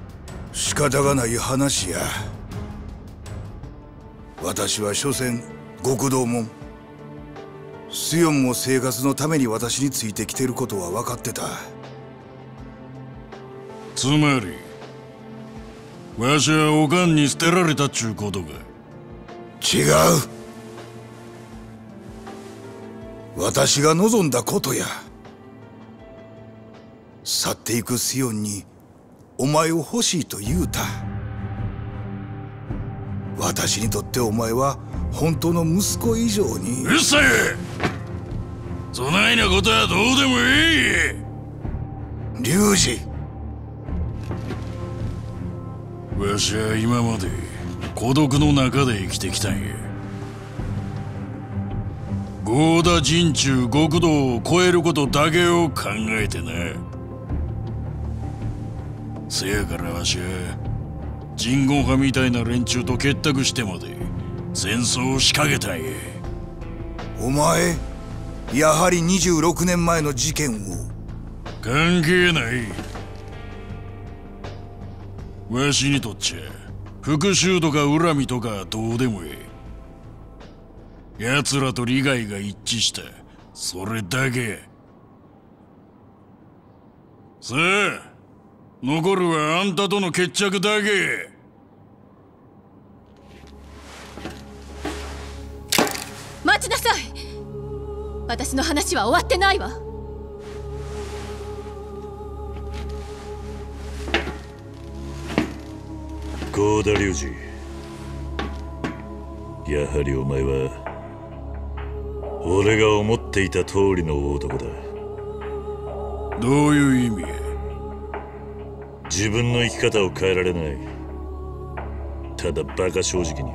Speaker 13: 仕方がない話や。私は所詮極道もん。スヨンも生活のために私についてきてることは分かってた。
Speaker 5: つまりわしはおかんに捨てられたっちゅうことか。
Speaker 13: 違う。私が望んだことや。去っていくスヨンにお前を欲しいと言うた。私にとってお前は本当の息子以上に。
Speaker 5: うっさい。そないなことはどうでもいい。
Speaker 13: 龍二、
Speaker 5: わしは今まで孤独の中で生きてきたんや。合田陣中極道を超えることだけを考えてな。せやからわしは人言派みたいな連中と結託してまで戦争を仕掛けたんや。
Speaker 13: お前やはりにじゅうろくねんまえの事件を。
Speaker 5: 関係ない。わしにとっちゃ復讐とか恨みとかどうでもええ。奴らと利害が一致した、それだけ。さあ残るはあんたとの決着だけ。
Speaker 7: 待ちなさい。私の話は終わってないわ。
Speaker 1: 合田隆二、やはりお前は俺が思っていた通りの男だ。
Speaker 5: どういう意味や。
Speaker 1: 自分の生き方を変えられない。ただバカ正直に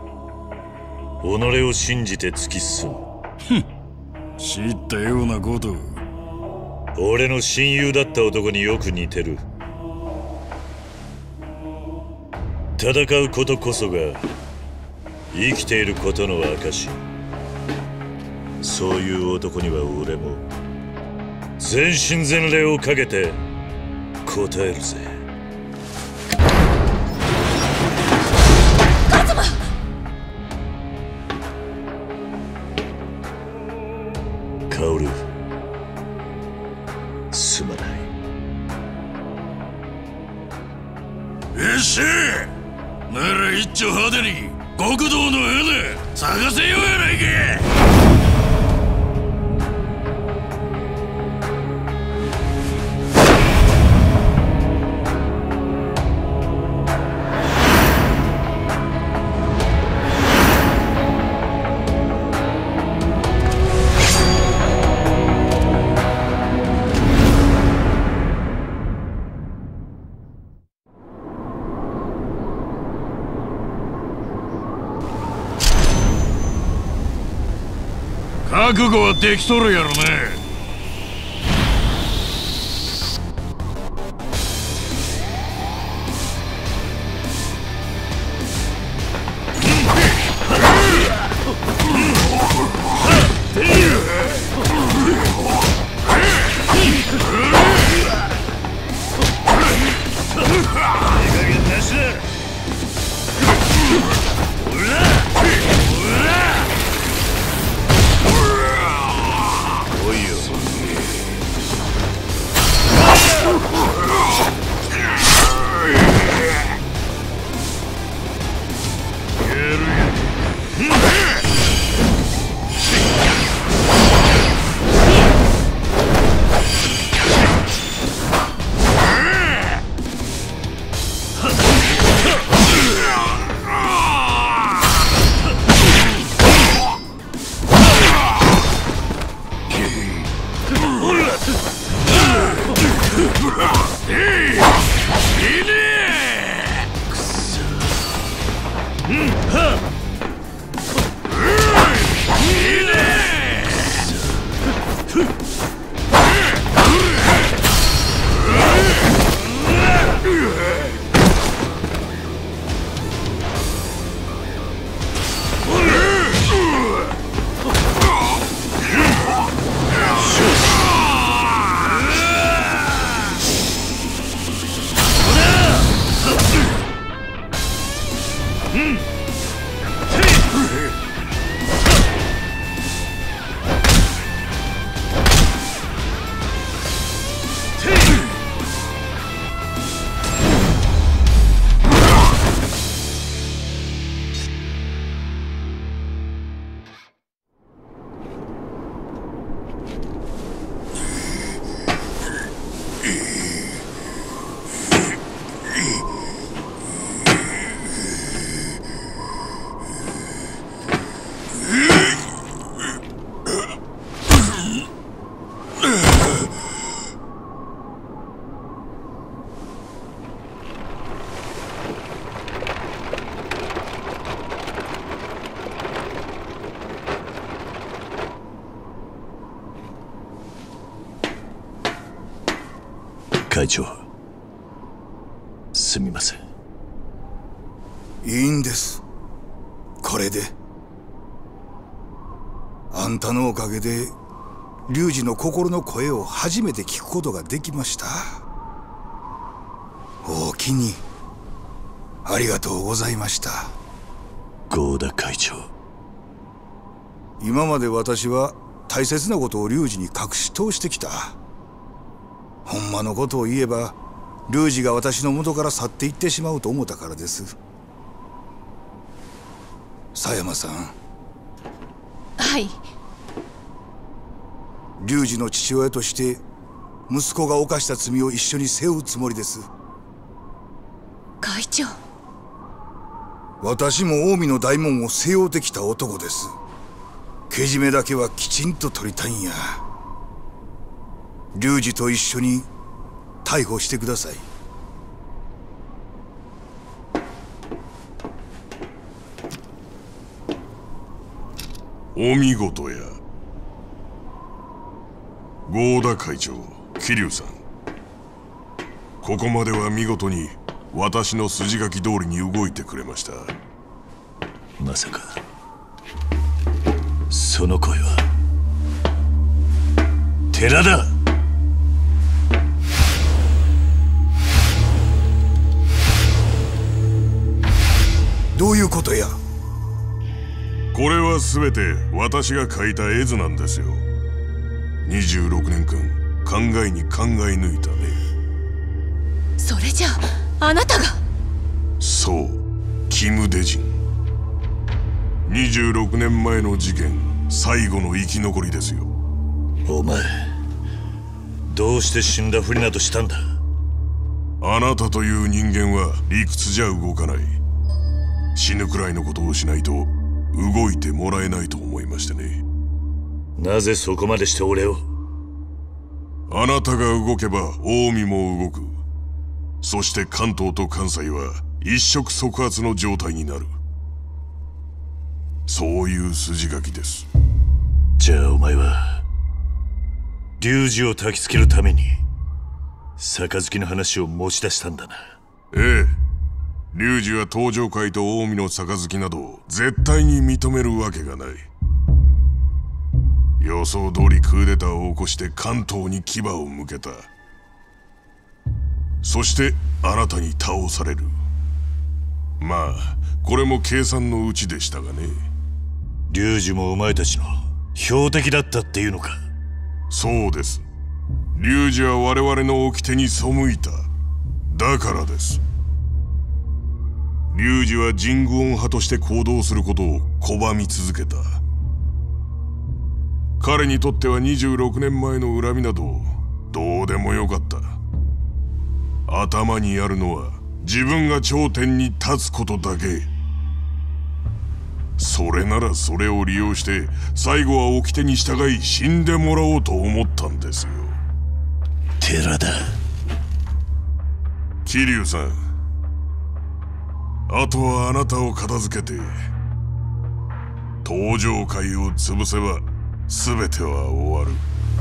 Speaker 1: 己を信じて突き進む。
Speaker 5: ふん、知ったようなこと。
Speaker 1: 俺の親友だった男によく似てる。戦うことこそが生きていることの証。そういう男には俺も全身全霊をかけて答えるぜ。
Speaker 7: カズマ！
Speaker 1: カオル、すまない。
Speaker 5: よっしゃなら一丁派手に極道の花探せようやないか。覚悟はできとるやろね。おいよ。
Speaker 1: 会長、すみません。
Speaker 13: いいんです、これで。あんたのおかげで龍二の心の声を初めて聞くことができました。おおきにありがとうございました。
Speaker 1: 合田会長、
Speaker 13: 今まで私は大切なことを龍二に隠し通してきた。ほんまのことを言えば龍二が私の元から去っていってしまうと思ったからです。狭山さん。
Speaker 7: はい。
Speaker 13: 龍二の父親として息子が犯した罪を一緒に背負うつもりです。
Speaker 7: 会長。
Speaker 13: 私も近江の大門を背負うてきた男です。けじめだけはきちんと取りたいんや。龍二と一緒に逮捕してください。
Speaker 14: お見事や。合田会長、桐生さん、ここまでは見事に私の筋書き通りに動いてくれました。
Speaker 1: まさかその声は寺田。
Speaker 13: どういうことや。
Speaker 14: これは全て私が描いた絵図なんですよ。にじゅうろくねんかん考えに考え抜いたね。
Speaker 7: それじゃああなたが。
Speaker 14: そう、キム・デジン。にじゅうろくねんまえの事件最後の生き残りですよ。
Speaker 1: お前どうして死んだふりなどしたんだ。
Speaker 14: あなたという人間は理屈じゃ動かない。死ぬくらいのことをしないと動いてもらえないと思いましてね。
Speaker 1: なぜそこまでして俺を。
Speaker 14: あなたが動けば近江も動く。そして関東と関西は一触即発の状態になる。そういう筋書きです。
Speaker 1: じゃあお前は龍二を焚きつけるために杯の話を持ち出したんだな。
Speaker 14: ええ、龍二は東上界と近江の杯など絶対に認めるわけがない。予想通りクーデターを起こして関東に牙を向けた。そしてあなたに倒される。まあこれも計算のうちでしたがね。
Speaker 1: 龍二もお前たちの標的だったっていうのか。
Speaker 14: そうです。龍二は我々の掟に背いた。だからです。龍二は神宮音派として行動することを拒み続けた。彼にとってはにじゅうろくねんまえの恨みなどどうでもよかった。頭にあるのは自分が頂点に立つことだけ。それならそれを利用して最後は掟に従い死んでもらおうと思ったんですよ。
Speaker 1: 寺田。
Speaker 14: 桐生さん、あとはあなたを片付けて東上界を潰せば全ては終わる。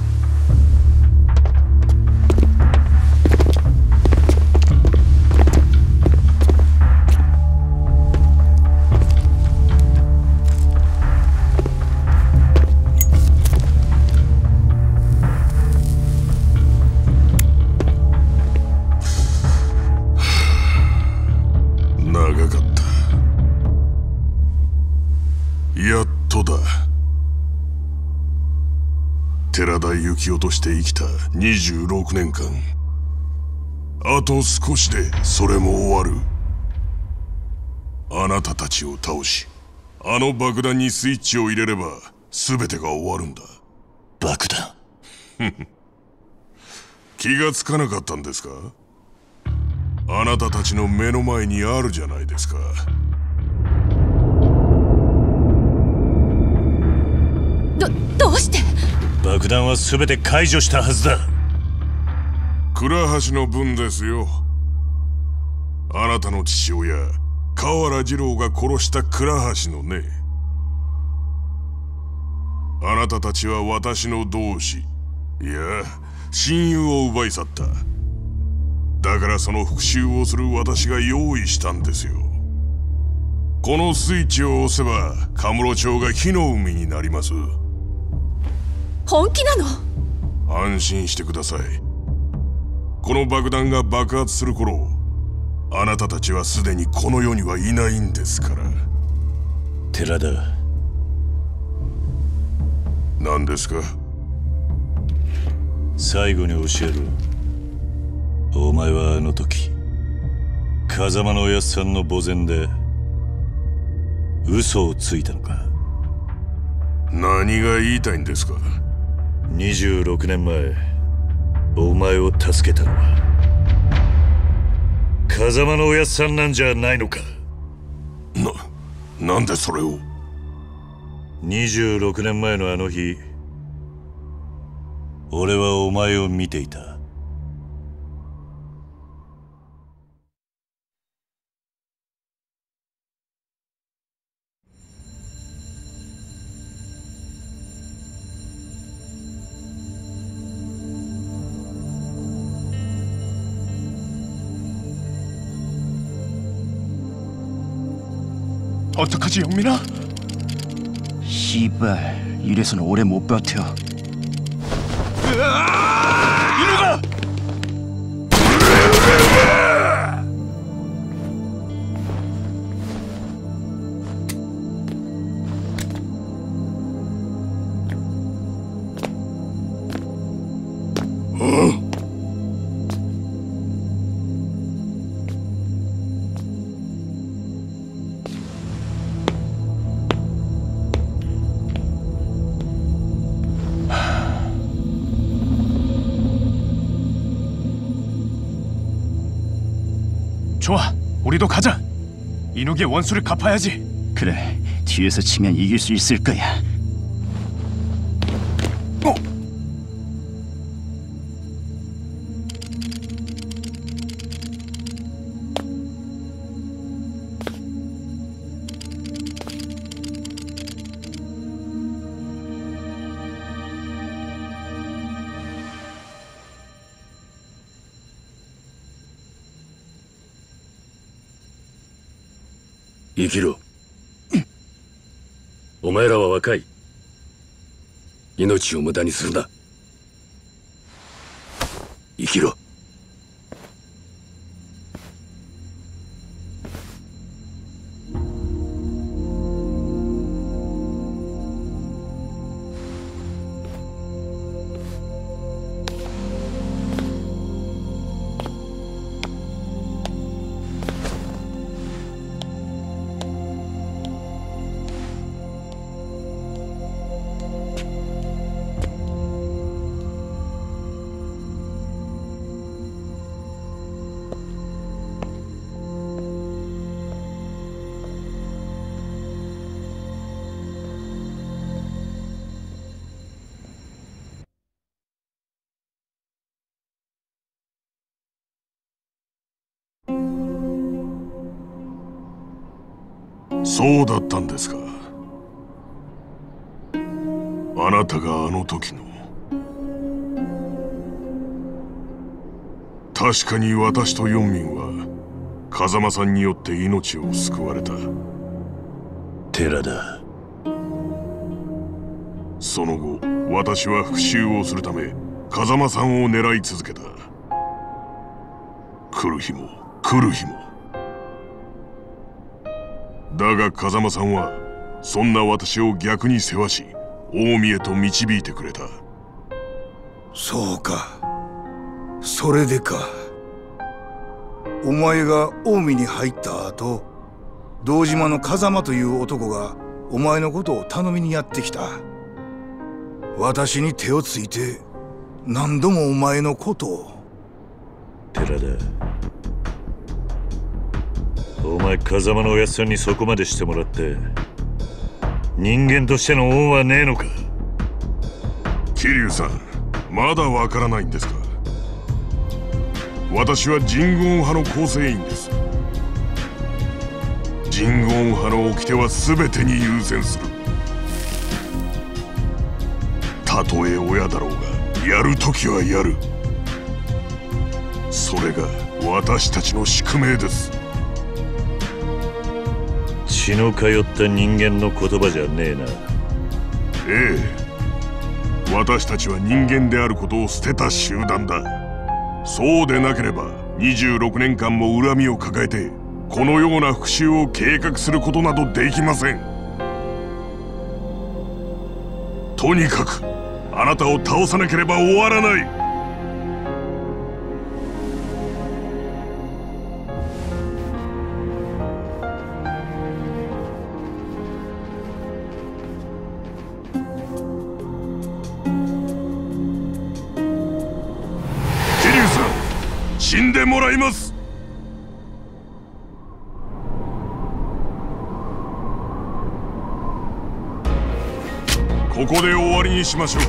Speaker 14: 長かった。やっとだ。寺田幸雄として生きたにじゅうろくねんかん、あと少しでそれも終わる。あなたたちを倒し、あの爆弾にスイッチを入れれば全てが終わるんだ。
Speaker 1: 爆弾
Speaker 14: 気がつかなかったんですか。あなたたちの目の前にあるじゃないですか。
Speaker 7: ど、どうして。
Speaker 1: 爆弾は全て解除したはずだ。
Speaker 14: 倉橋の分ですよ。あなたの父親河原二郎が殺した倉橋のね。あなたたちは私の同志、いや親友を奪い去った。 だからその復讐をする私が用意したんですよ。このスイッチを押せばカムロ町が火の海になります。
Speaker 7: 本気なの？
Speaker 14: 安心してください。この爆弾が爆発する頃、あなたたちはすでにこの世にはいないんですから。
Speaker 1: 寺田、
Speaker 14: 何ですか？
Speaker 1: 最後に教えろ。お前はあの時風間のおやっさんの墓前で嘘をついたのか？
Speaker 14: 何が言いたいんですか？
Speaker 1: にじゅうろくねんまえお前を助けたのは風間のおやっさんなんじゃないのか？
Speaker 14: な、なんでそれを？
Speaker 1: にじゅうろくねんまえのあの日、俺はお前を見ていた。
Speaker 12: 어떡하지 영민아?
Speaker 4: 씨발 이래서는 오래 못 버텨.
Speaker 12: 이놈아!
Speaker 14: 어?
Speaker 12: 좋아, 우리도 가자. 인욱의 원수를 갚아야지.
Speaker 4: 그래, 뒤에서 치면 이길 수 있을 거야.
Speaker 12: 어?
Speaker 1: 生きろ。お前らは若い。命を無駄にするな。生きろ。
Speaker 14: そうだったんですか。あなたがあの時の。確かに私と四民は風間さんによって命を救われた。
Speaker 1: 寺田。
Speaker 14: その後私は復讐をするため風間さんを狙い続けた。来る日も来る日も。だが風間さんはそんな私を逆に世話し近江へと導いてくれた。
Speaker 13: そうか、それでか。お前が近江に入った後、堂島の風間という男がお前のことを頼みにやってきた。私に手をついて何度もお前のことを。
Speaker 1: 寺田、お前風間のおやっさんにそこまでしてもらって人間としての恩はねえのか。
Speaker 14: 桐生さん、まだわからないんですか。私は神言派の構成員です。神言派の掟は全てに優先する。たとえ親だろうがやるときはやる。それが私たちの宿命です。
Speaker 1: 血の通った人間の言葉じゃねえな。
Speaker 14: ええ、私たちは人間であることを捨てた集団だ。そうでなければにじゅうろくねんかんも恨みを抱えてこのような復讐を計画することなどできません。とにかくあなたを倒さなければ終わらない。死んでもらいます。ここで終わりにしましょう。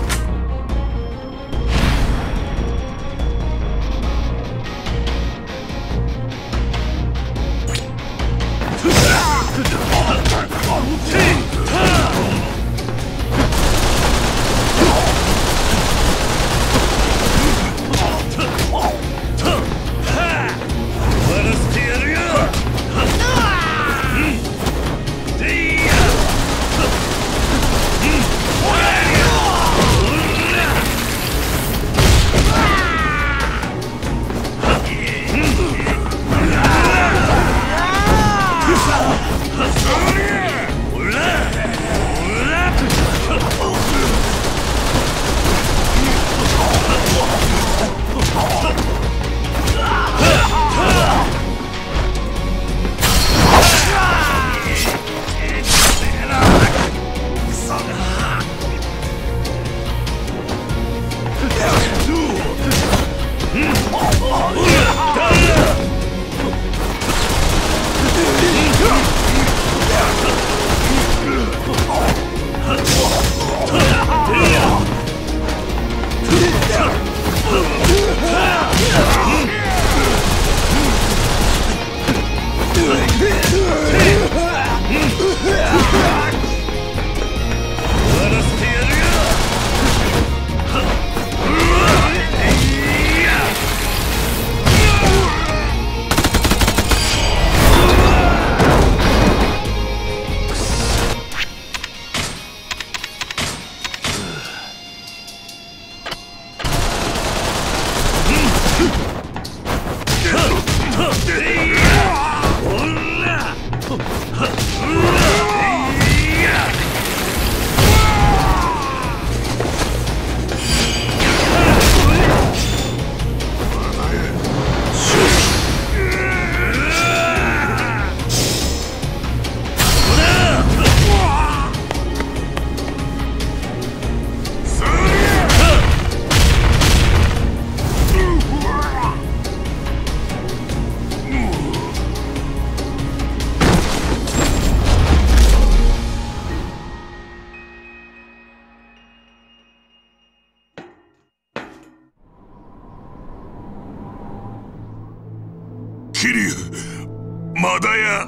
Speaker 14: 桐生、まだや。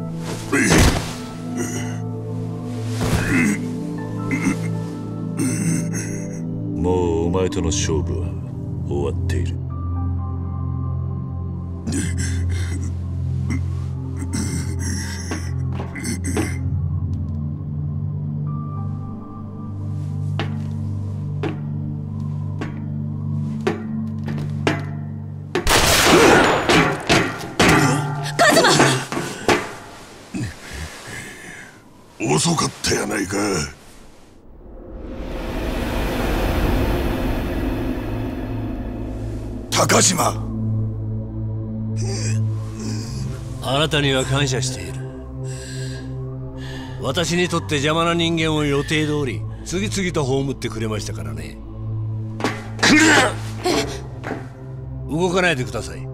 Speaker 1: もうお前との勝負は終わっている。
Speaker 14: 遅かったやないか。
Speaker 13: 高島、
Speaker 15: あなたには感謝している。私にとって邪魔な人間を予定通り次々と葬ってくれましたからね。動かないでください。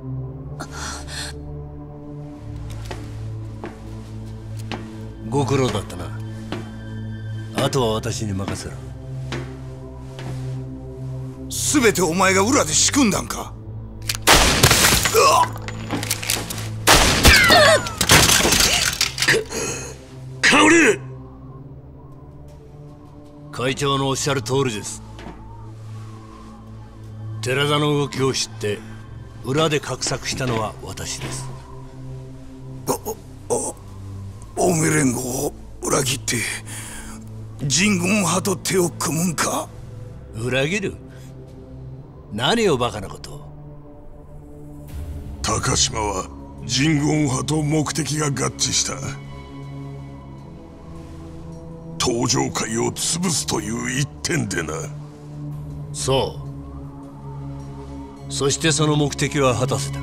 Speaker 15: ご苦労だったな。あとは私に任せろ。
Speaker 13: すべてお前が裏で仕組んだんか。
Speaker 15: 薫！会長のおっしゃる通りです。寺田の動きを知って裏で画策したのは私です。
Speaker 13: 近江連合を裏切って人軍派と手を組むんか？
Speaker 15: 裏切る？何をバカなことを。
Speaker 14: 高島は人軍派と目的が合致した。登場会を潰すという一点でな。
Speaker 15: そう。そしてその目的は果たせた。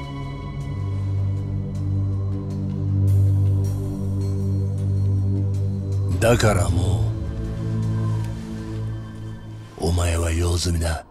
Speaker 15: だからもうお前は用済みだ。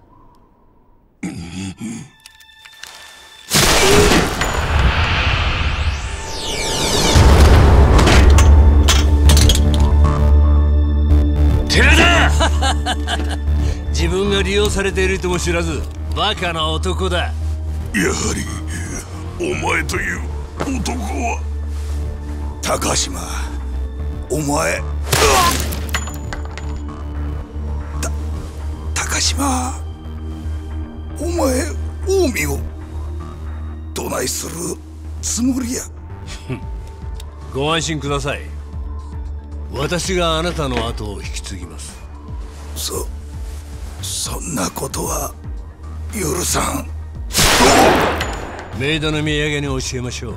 Speaker 14: 寺田
Speaker 15: 自分が利用されているとも知らずバカな男だ。
Speaker 14: やはりお前という男は。
Speaker 13: 高島、お前た高島、お前近江をどないするつもりや。
Speaker 15: ご安心ください。私があなたの後を引き継ぎます。
Speaker 13: そそんなことは許さん。
Speaker 15: メイドの土産に教えましょう。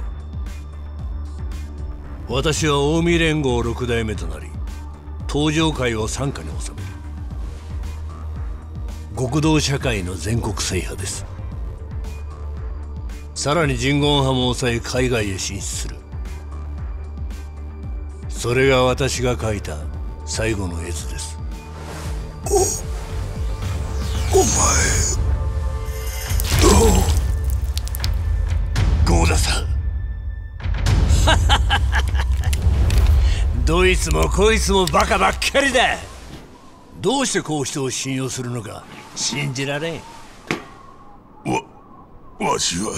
Speaker 15: 私は近江連合六代目となり東上界を傘下に収める極道社会の全国制覇です。さらに人言派も抑え海外へ進出する。それが私が書いた最後の絵図です。
Speaker 13: おお前
Speaker 15: ゴーダさんどいつもこいつもバカばっかりだ。どうしてこう人を信用するのか信じられん。
Speaker 14: わわしは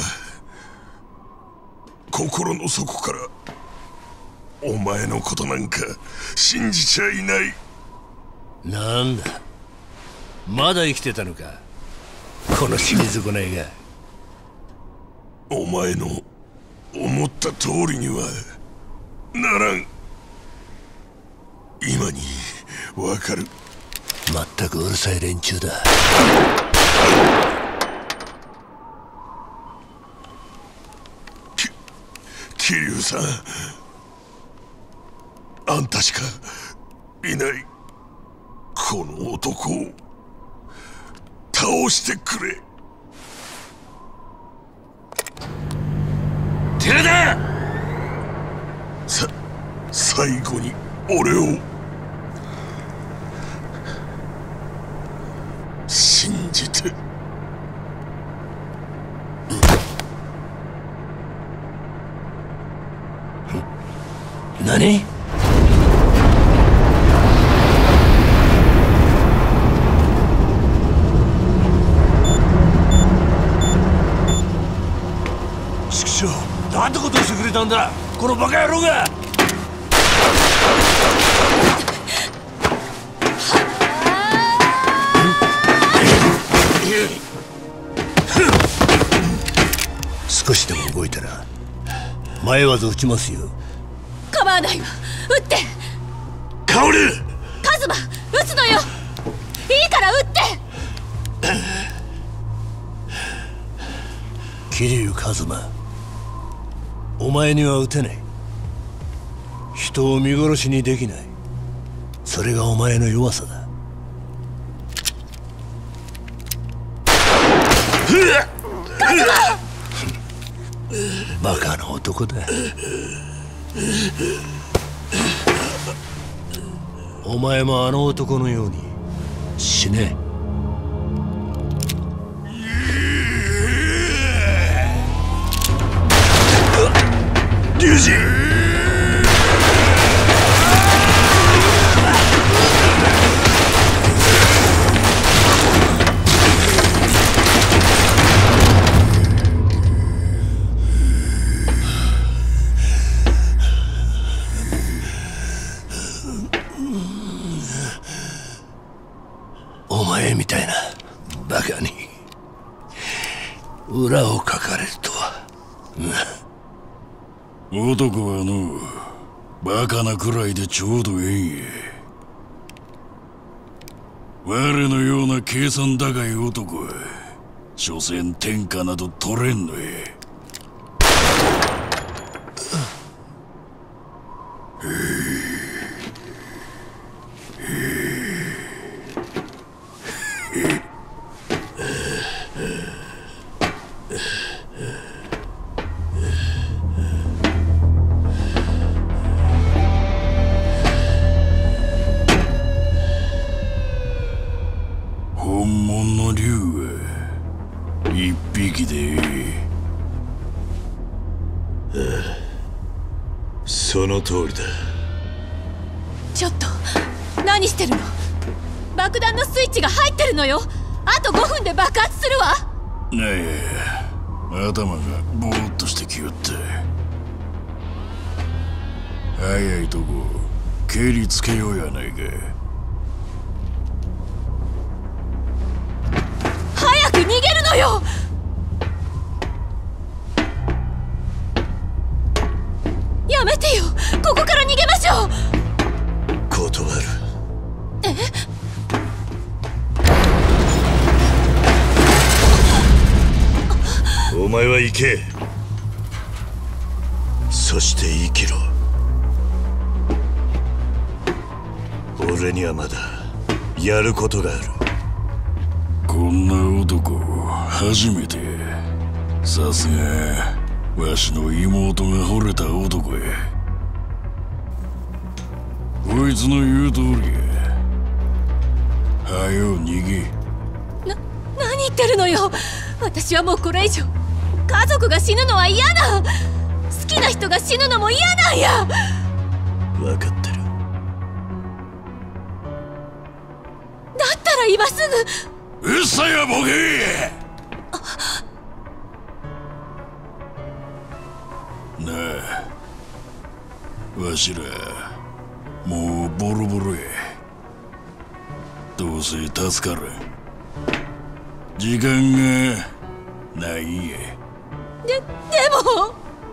Speaker 14: 心の底からお前のことなんか信じちゃいない。
Speaker 15: なんだまだ生きてたのかこの死に損ないが。
Speaker 14: お前の思った通りにはならん。今にわかる。
Speaker 15: まったくうるさい連中だ。
Speaker 14: き桐生さん、あんたしかいない。この男を倒してくれ。寺田！さ、最後に俺を信じて。
Speaker 15: 何？畜生、なんてことをしてくれたんだこのバカ野郎が。少しでも動いたら前技打ちますよ。
Speaker 7: 構わないわ、撃って。
Speaker 14: 薫、
Speaker 7: カズマ、撃つのよ。いいから撃って。
Speaker 15: 桐生一馬、お前には撃てない。人を見殺しにできない。それがお前の弱さだ。
Speaker 7: カズマ
Speaker 15: バカな男だ。お前もあの男のように死ね。
Speaker 14: 龍二！
Speaker 15: お前みたいなバカに裏をかかれるとは。
Speaker 5: 男はのバカなくらいでちょうどええんや。我のような計算高い男は所詮天下など取れんのや。本物の竜は一匹でえ
Speaker 1: え。ああ、その通りだ。
Speaker 7: ちょっと何してるの？爆弾のスイッチが入ってるのよ。あとごふんで爆発するわ。
Speaker 5: ねえ、頭がぼーっとしてきよって。早いとこ蹴りつけようやないか。
Speaker 7: 早く逃げるのよ。やめてよ、ここから逃げましょう。
Speaker 1: 断る。
Speaker 7: え？
Speaker 1: お前は行け。そして生きろ。俺にはまだやることがある。
Speaker 5: こんな男初めて。さすがわしの妹が惚れた男や。こいつの言う通りや。はよ逃げ。
Speaker 7: な、何言ってるのよ。私はもうこれ以上家族が死ぬのは嫌だ。好きな人が死ぬのも嫌なんや。
Speaker 1: 分かってる。
Speaker 7: だったら今す
Speaker 5: ぐ。うっさいわボケー。なあ、わしらもうボロボロや。どうせ助からん。時間がないんや。
Speaker 7: で、でも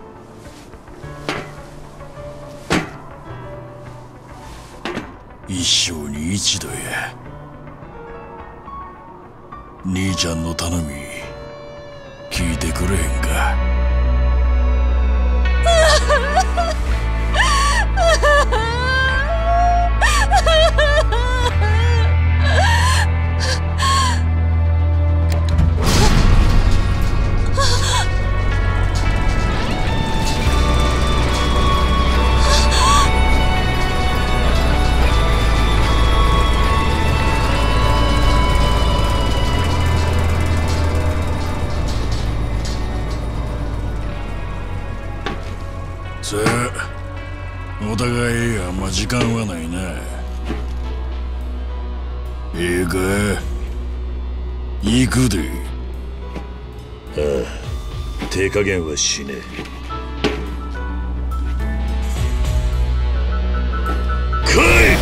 Speaker 5: 一生に一度や。兄ちゃんの頼み聞いてくれへんか。さあ、お互いあんま時間はないな。ええか、行くで。
Speaker 1: ああ、手加減はしねえ。来い！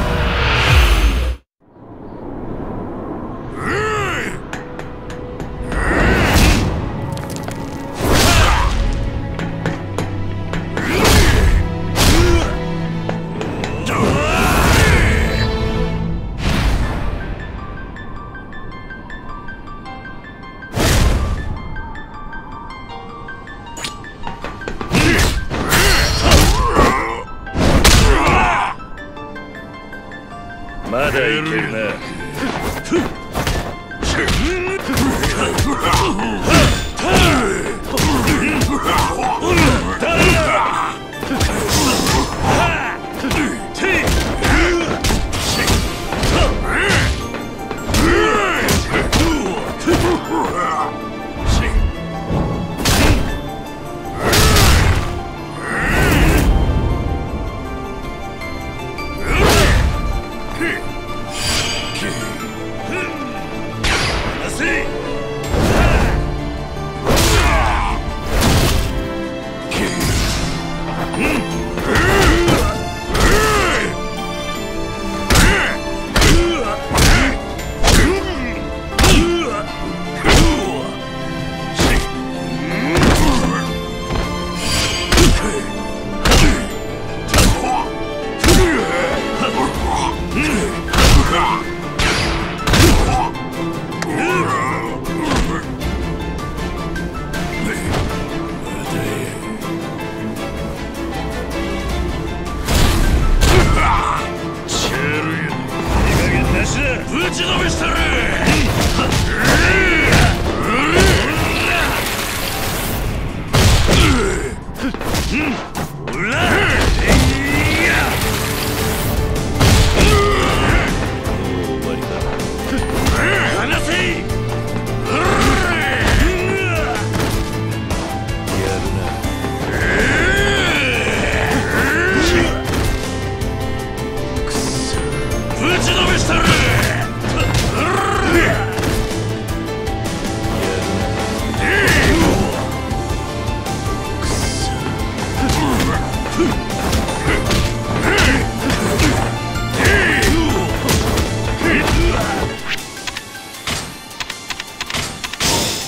Speaker 1: まだいけるな。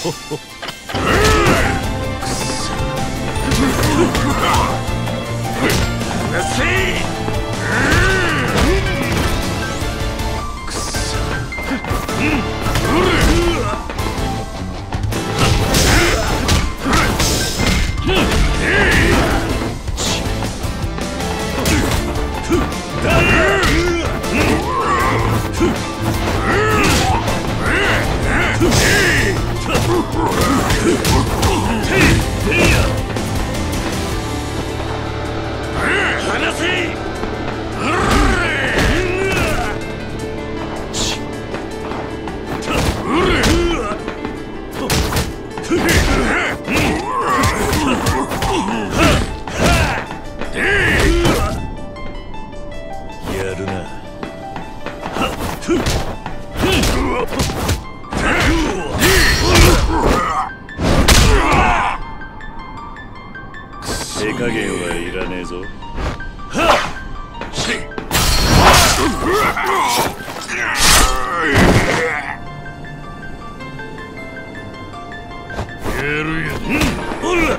Speaker 1: やるな。手加減はいらねえぞ。
Speaker 14: やるや
Speaker 1: おら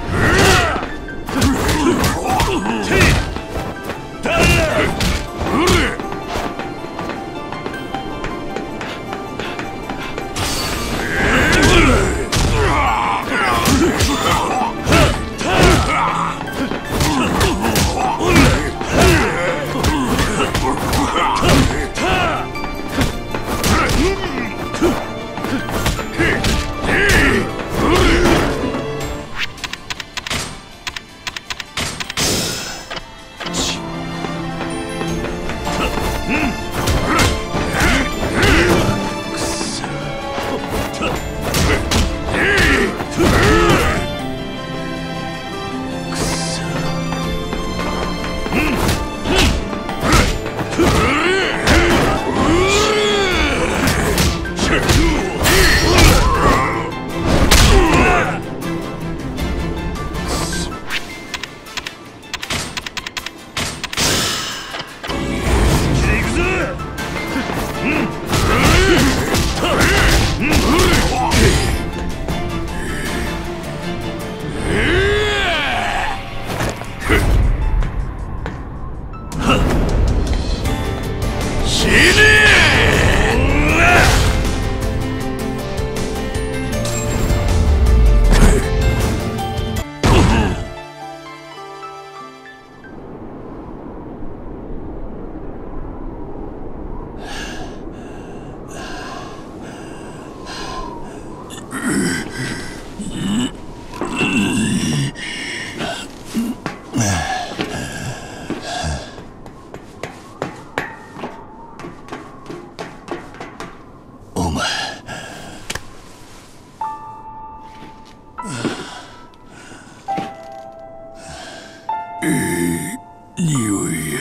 Speaker 14: 匂いや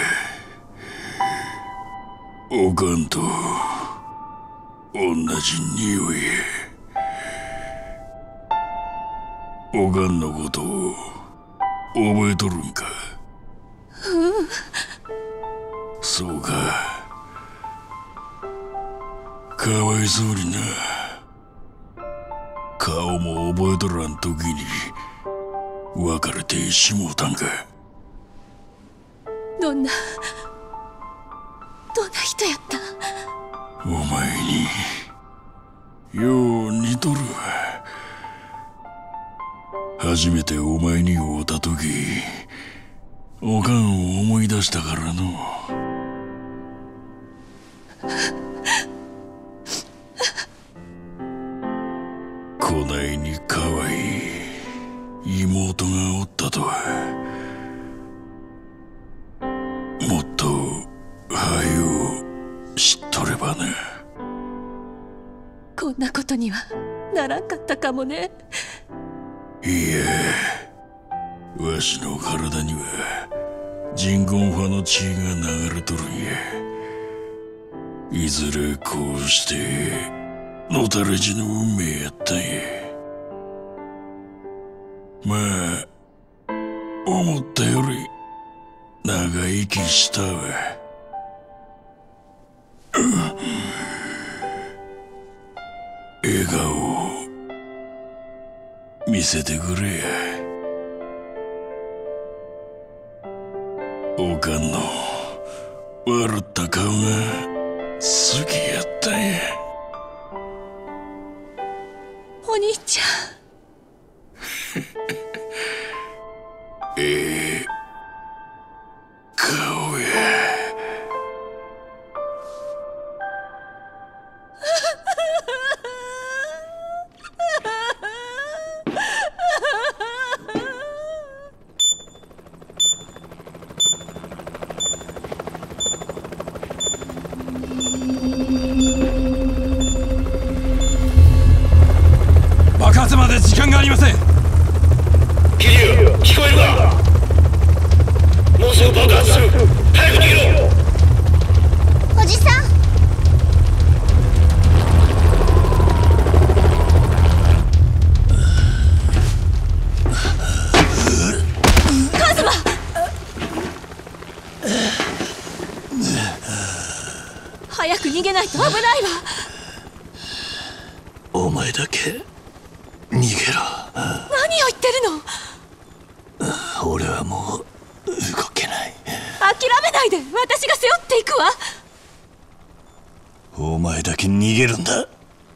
Speaker 14: おかんと同じ匂いやおかんのことを覚えとるんか。
Speaker 7: うん。
Speaker 14: そうか、かわいそうにな。顔も覚えとらん時に別れてしもうたんか。
Speaker 7: どんなどんな人やった？
Speaker 14: お前によう似とるわ。初めてお前に会うた時おかんを思い出したからの。こないにかわいい妹がおったとは。もっと早う知っとればな。
Speaker 7: こんなことにはならんかったかもね。
Speaker 14: いや、わしの体には人工派の血が流れとるんや。いずれこうしてのたれ死の運命やったんや。まあ思ったより長生きしたわ。笑顔
Speaker 5: 見せてくれや。おかんの笑った顔が好きやったんや。
Speaker 7: お兄ちゃん
Speaker 5: ええ顔や。
Speaker 12: 爆発まで時間がありません。
Speaker 15: 桐生、聞こえるか？もうすぐ爆発する。早く逃げろ。
Speaker 10: おじさん、
Speaker 7: カズマ。早く逃げないと危ないわ。
Speaker 15: お前だけ逃げろ。
Speaker 7: 何を言ってるの？
Speaker 15: 俺はもう動けない。
Speaker 7: 諦めないで、私が背負っていくわ。
Speaker 15: お前だけ逃げるんだ。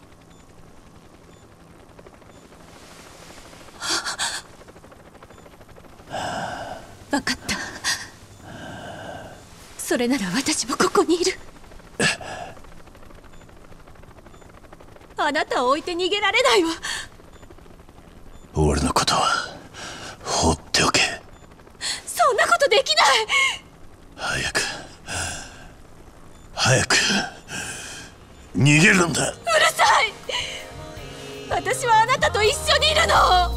Speaker 7: 分かった。それなら私もここにいる。あなたを置いて逃げられないわ。
Speaker 15: 俺のことは放っておけ。
Speaker 7: そんなことできない。
Speaker 15: 早く早く逃げるんだ。
Speaker 7: うるさい。私はあなたと一緒にいるの。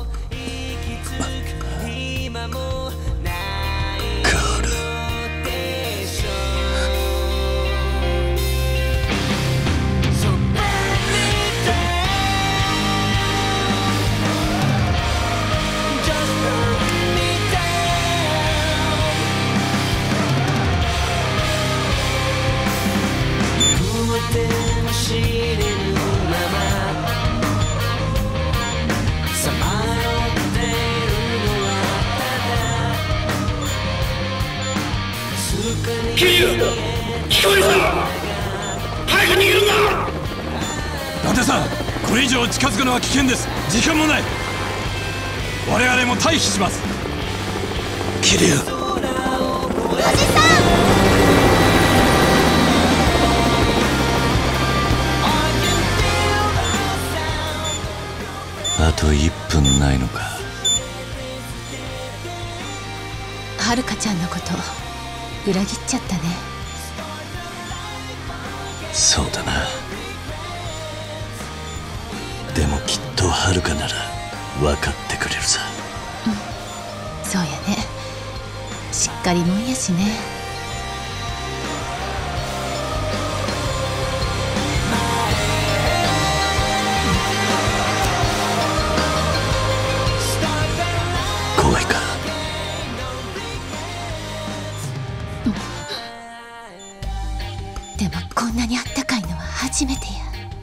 Speaker 15: 桐生、聞こえるか？早く逃げるんだ。
Speaker 12: 伊達さん、これ以上近づくのは危険です。時間もない。我々も退避します。
Speaker 15: 桐生、
Speaker 10: おじさん。
Speaker 15: あといっぷんないのか。
Speaker 7: はるかちゃんのこと裏切っちゃったね。
Speaker 15: そうだな。でもきっとはるかなら分かってくれるさ。
Speaker 7: うん、そうやね。しっかりもんやしね。
Speaker 15: 怖いか？
Speaker 7: でもこんなにあったかいのは初めてや。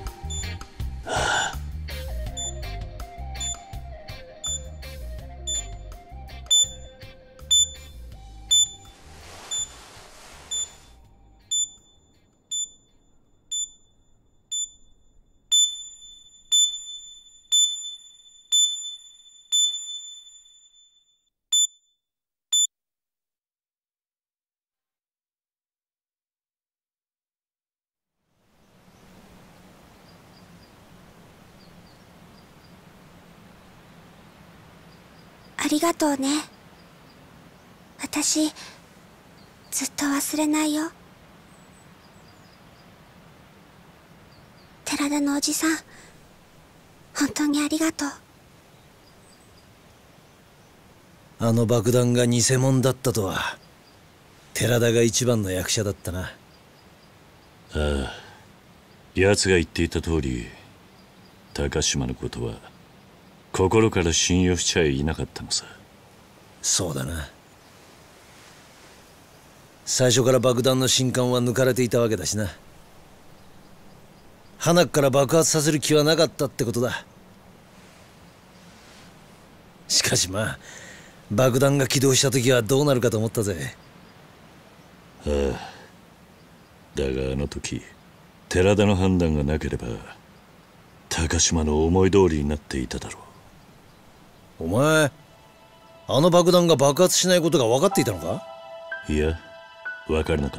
Speaker 10: ありがとうね。私、ずっと忘れないよ。寺田のおじさん、本当にありがとう。
Speaker 9: あの爆弾が偽物だったとは。寺田が一番の役者だったな。
Speaker 1: ああ、奴が言っていた通り、高島のことは心から信用しちゃいなかったのさ。
Speaker 9: そうだな。最初から爆弾の信管は抜かれていたわけだしな。鼻から爆発させる気はなかったってことだ。 しかしまあ爆弾が起動した時はどうなるかと思ったぜ。
Speaker 1: ああ、だがあの時寺田の判断がなければ高島の思い通りになっていただろ
Speaker 9: う。お前あの爆弾が爆発しないことが分かっていたのか？
Speaker 1: いや、分からなかった。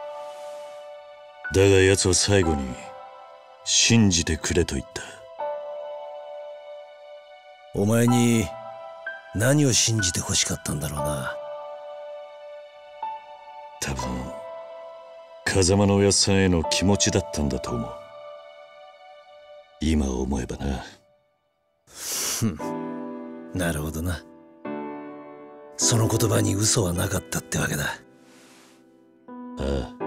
Speaker 1: だが奴は最後に信じてくれと言った。
Speaker 9: お前に何を信じて欲しかったんだろうな。
Speaker 1: 多分風間のおやっさんへの気持ちだったんだと思う。今思えばな。
Speaker 9: ふん、なるほどな。その言葉に嘘はなかったってわけだ。
Speaker 1: ああ。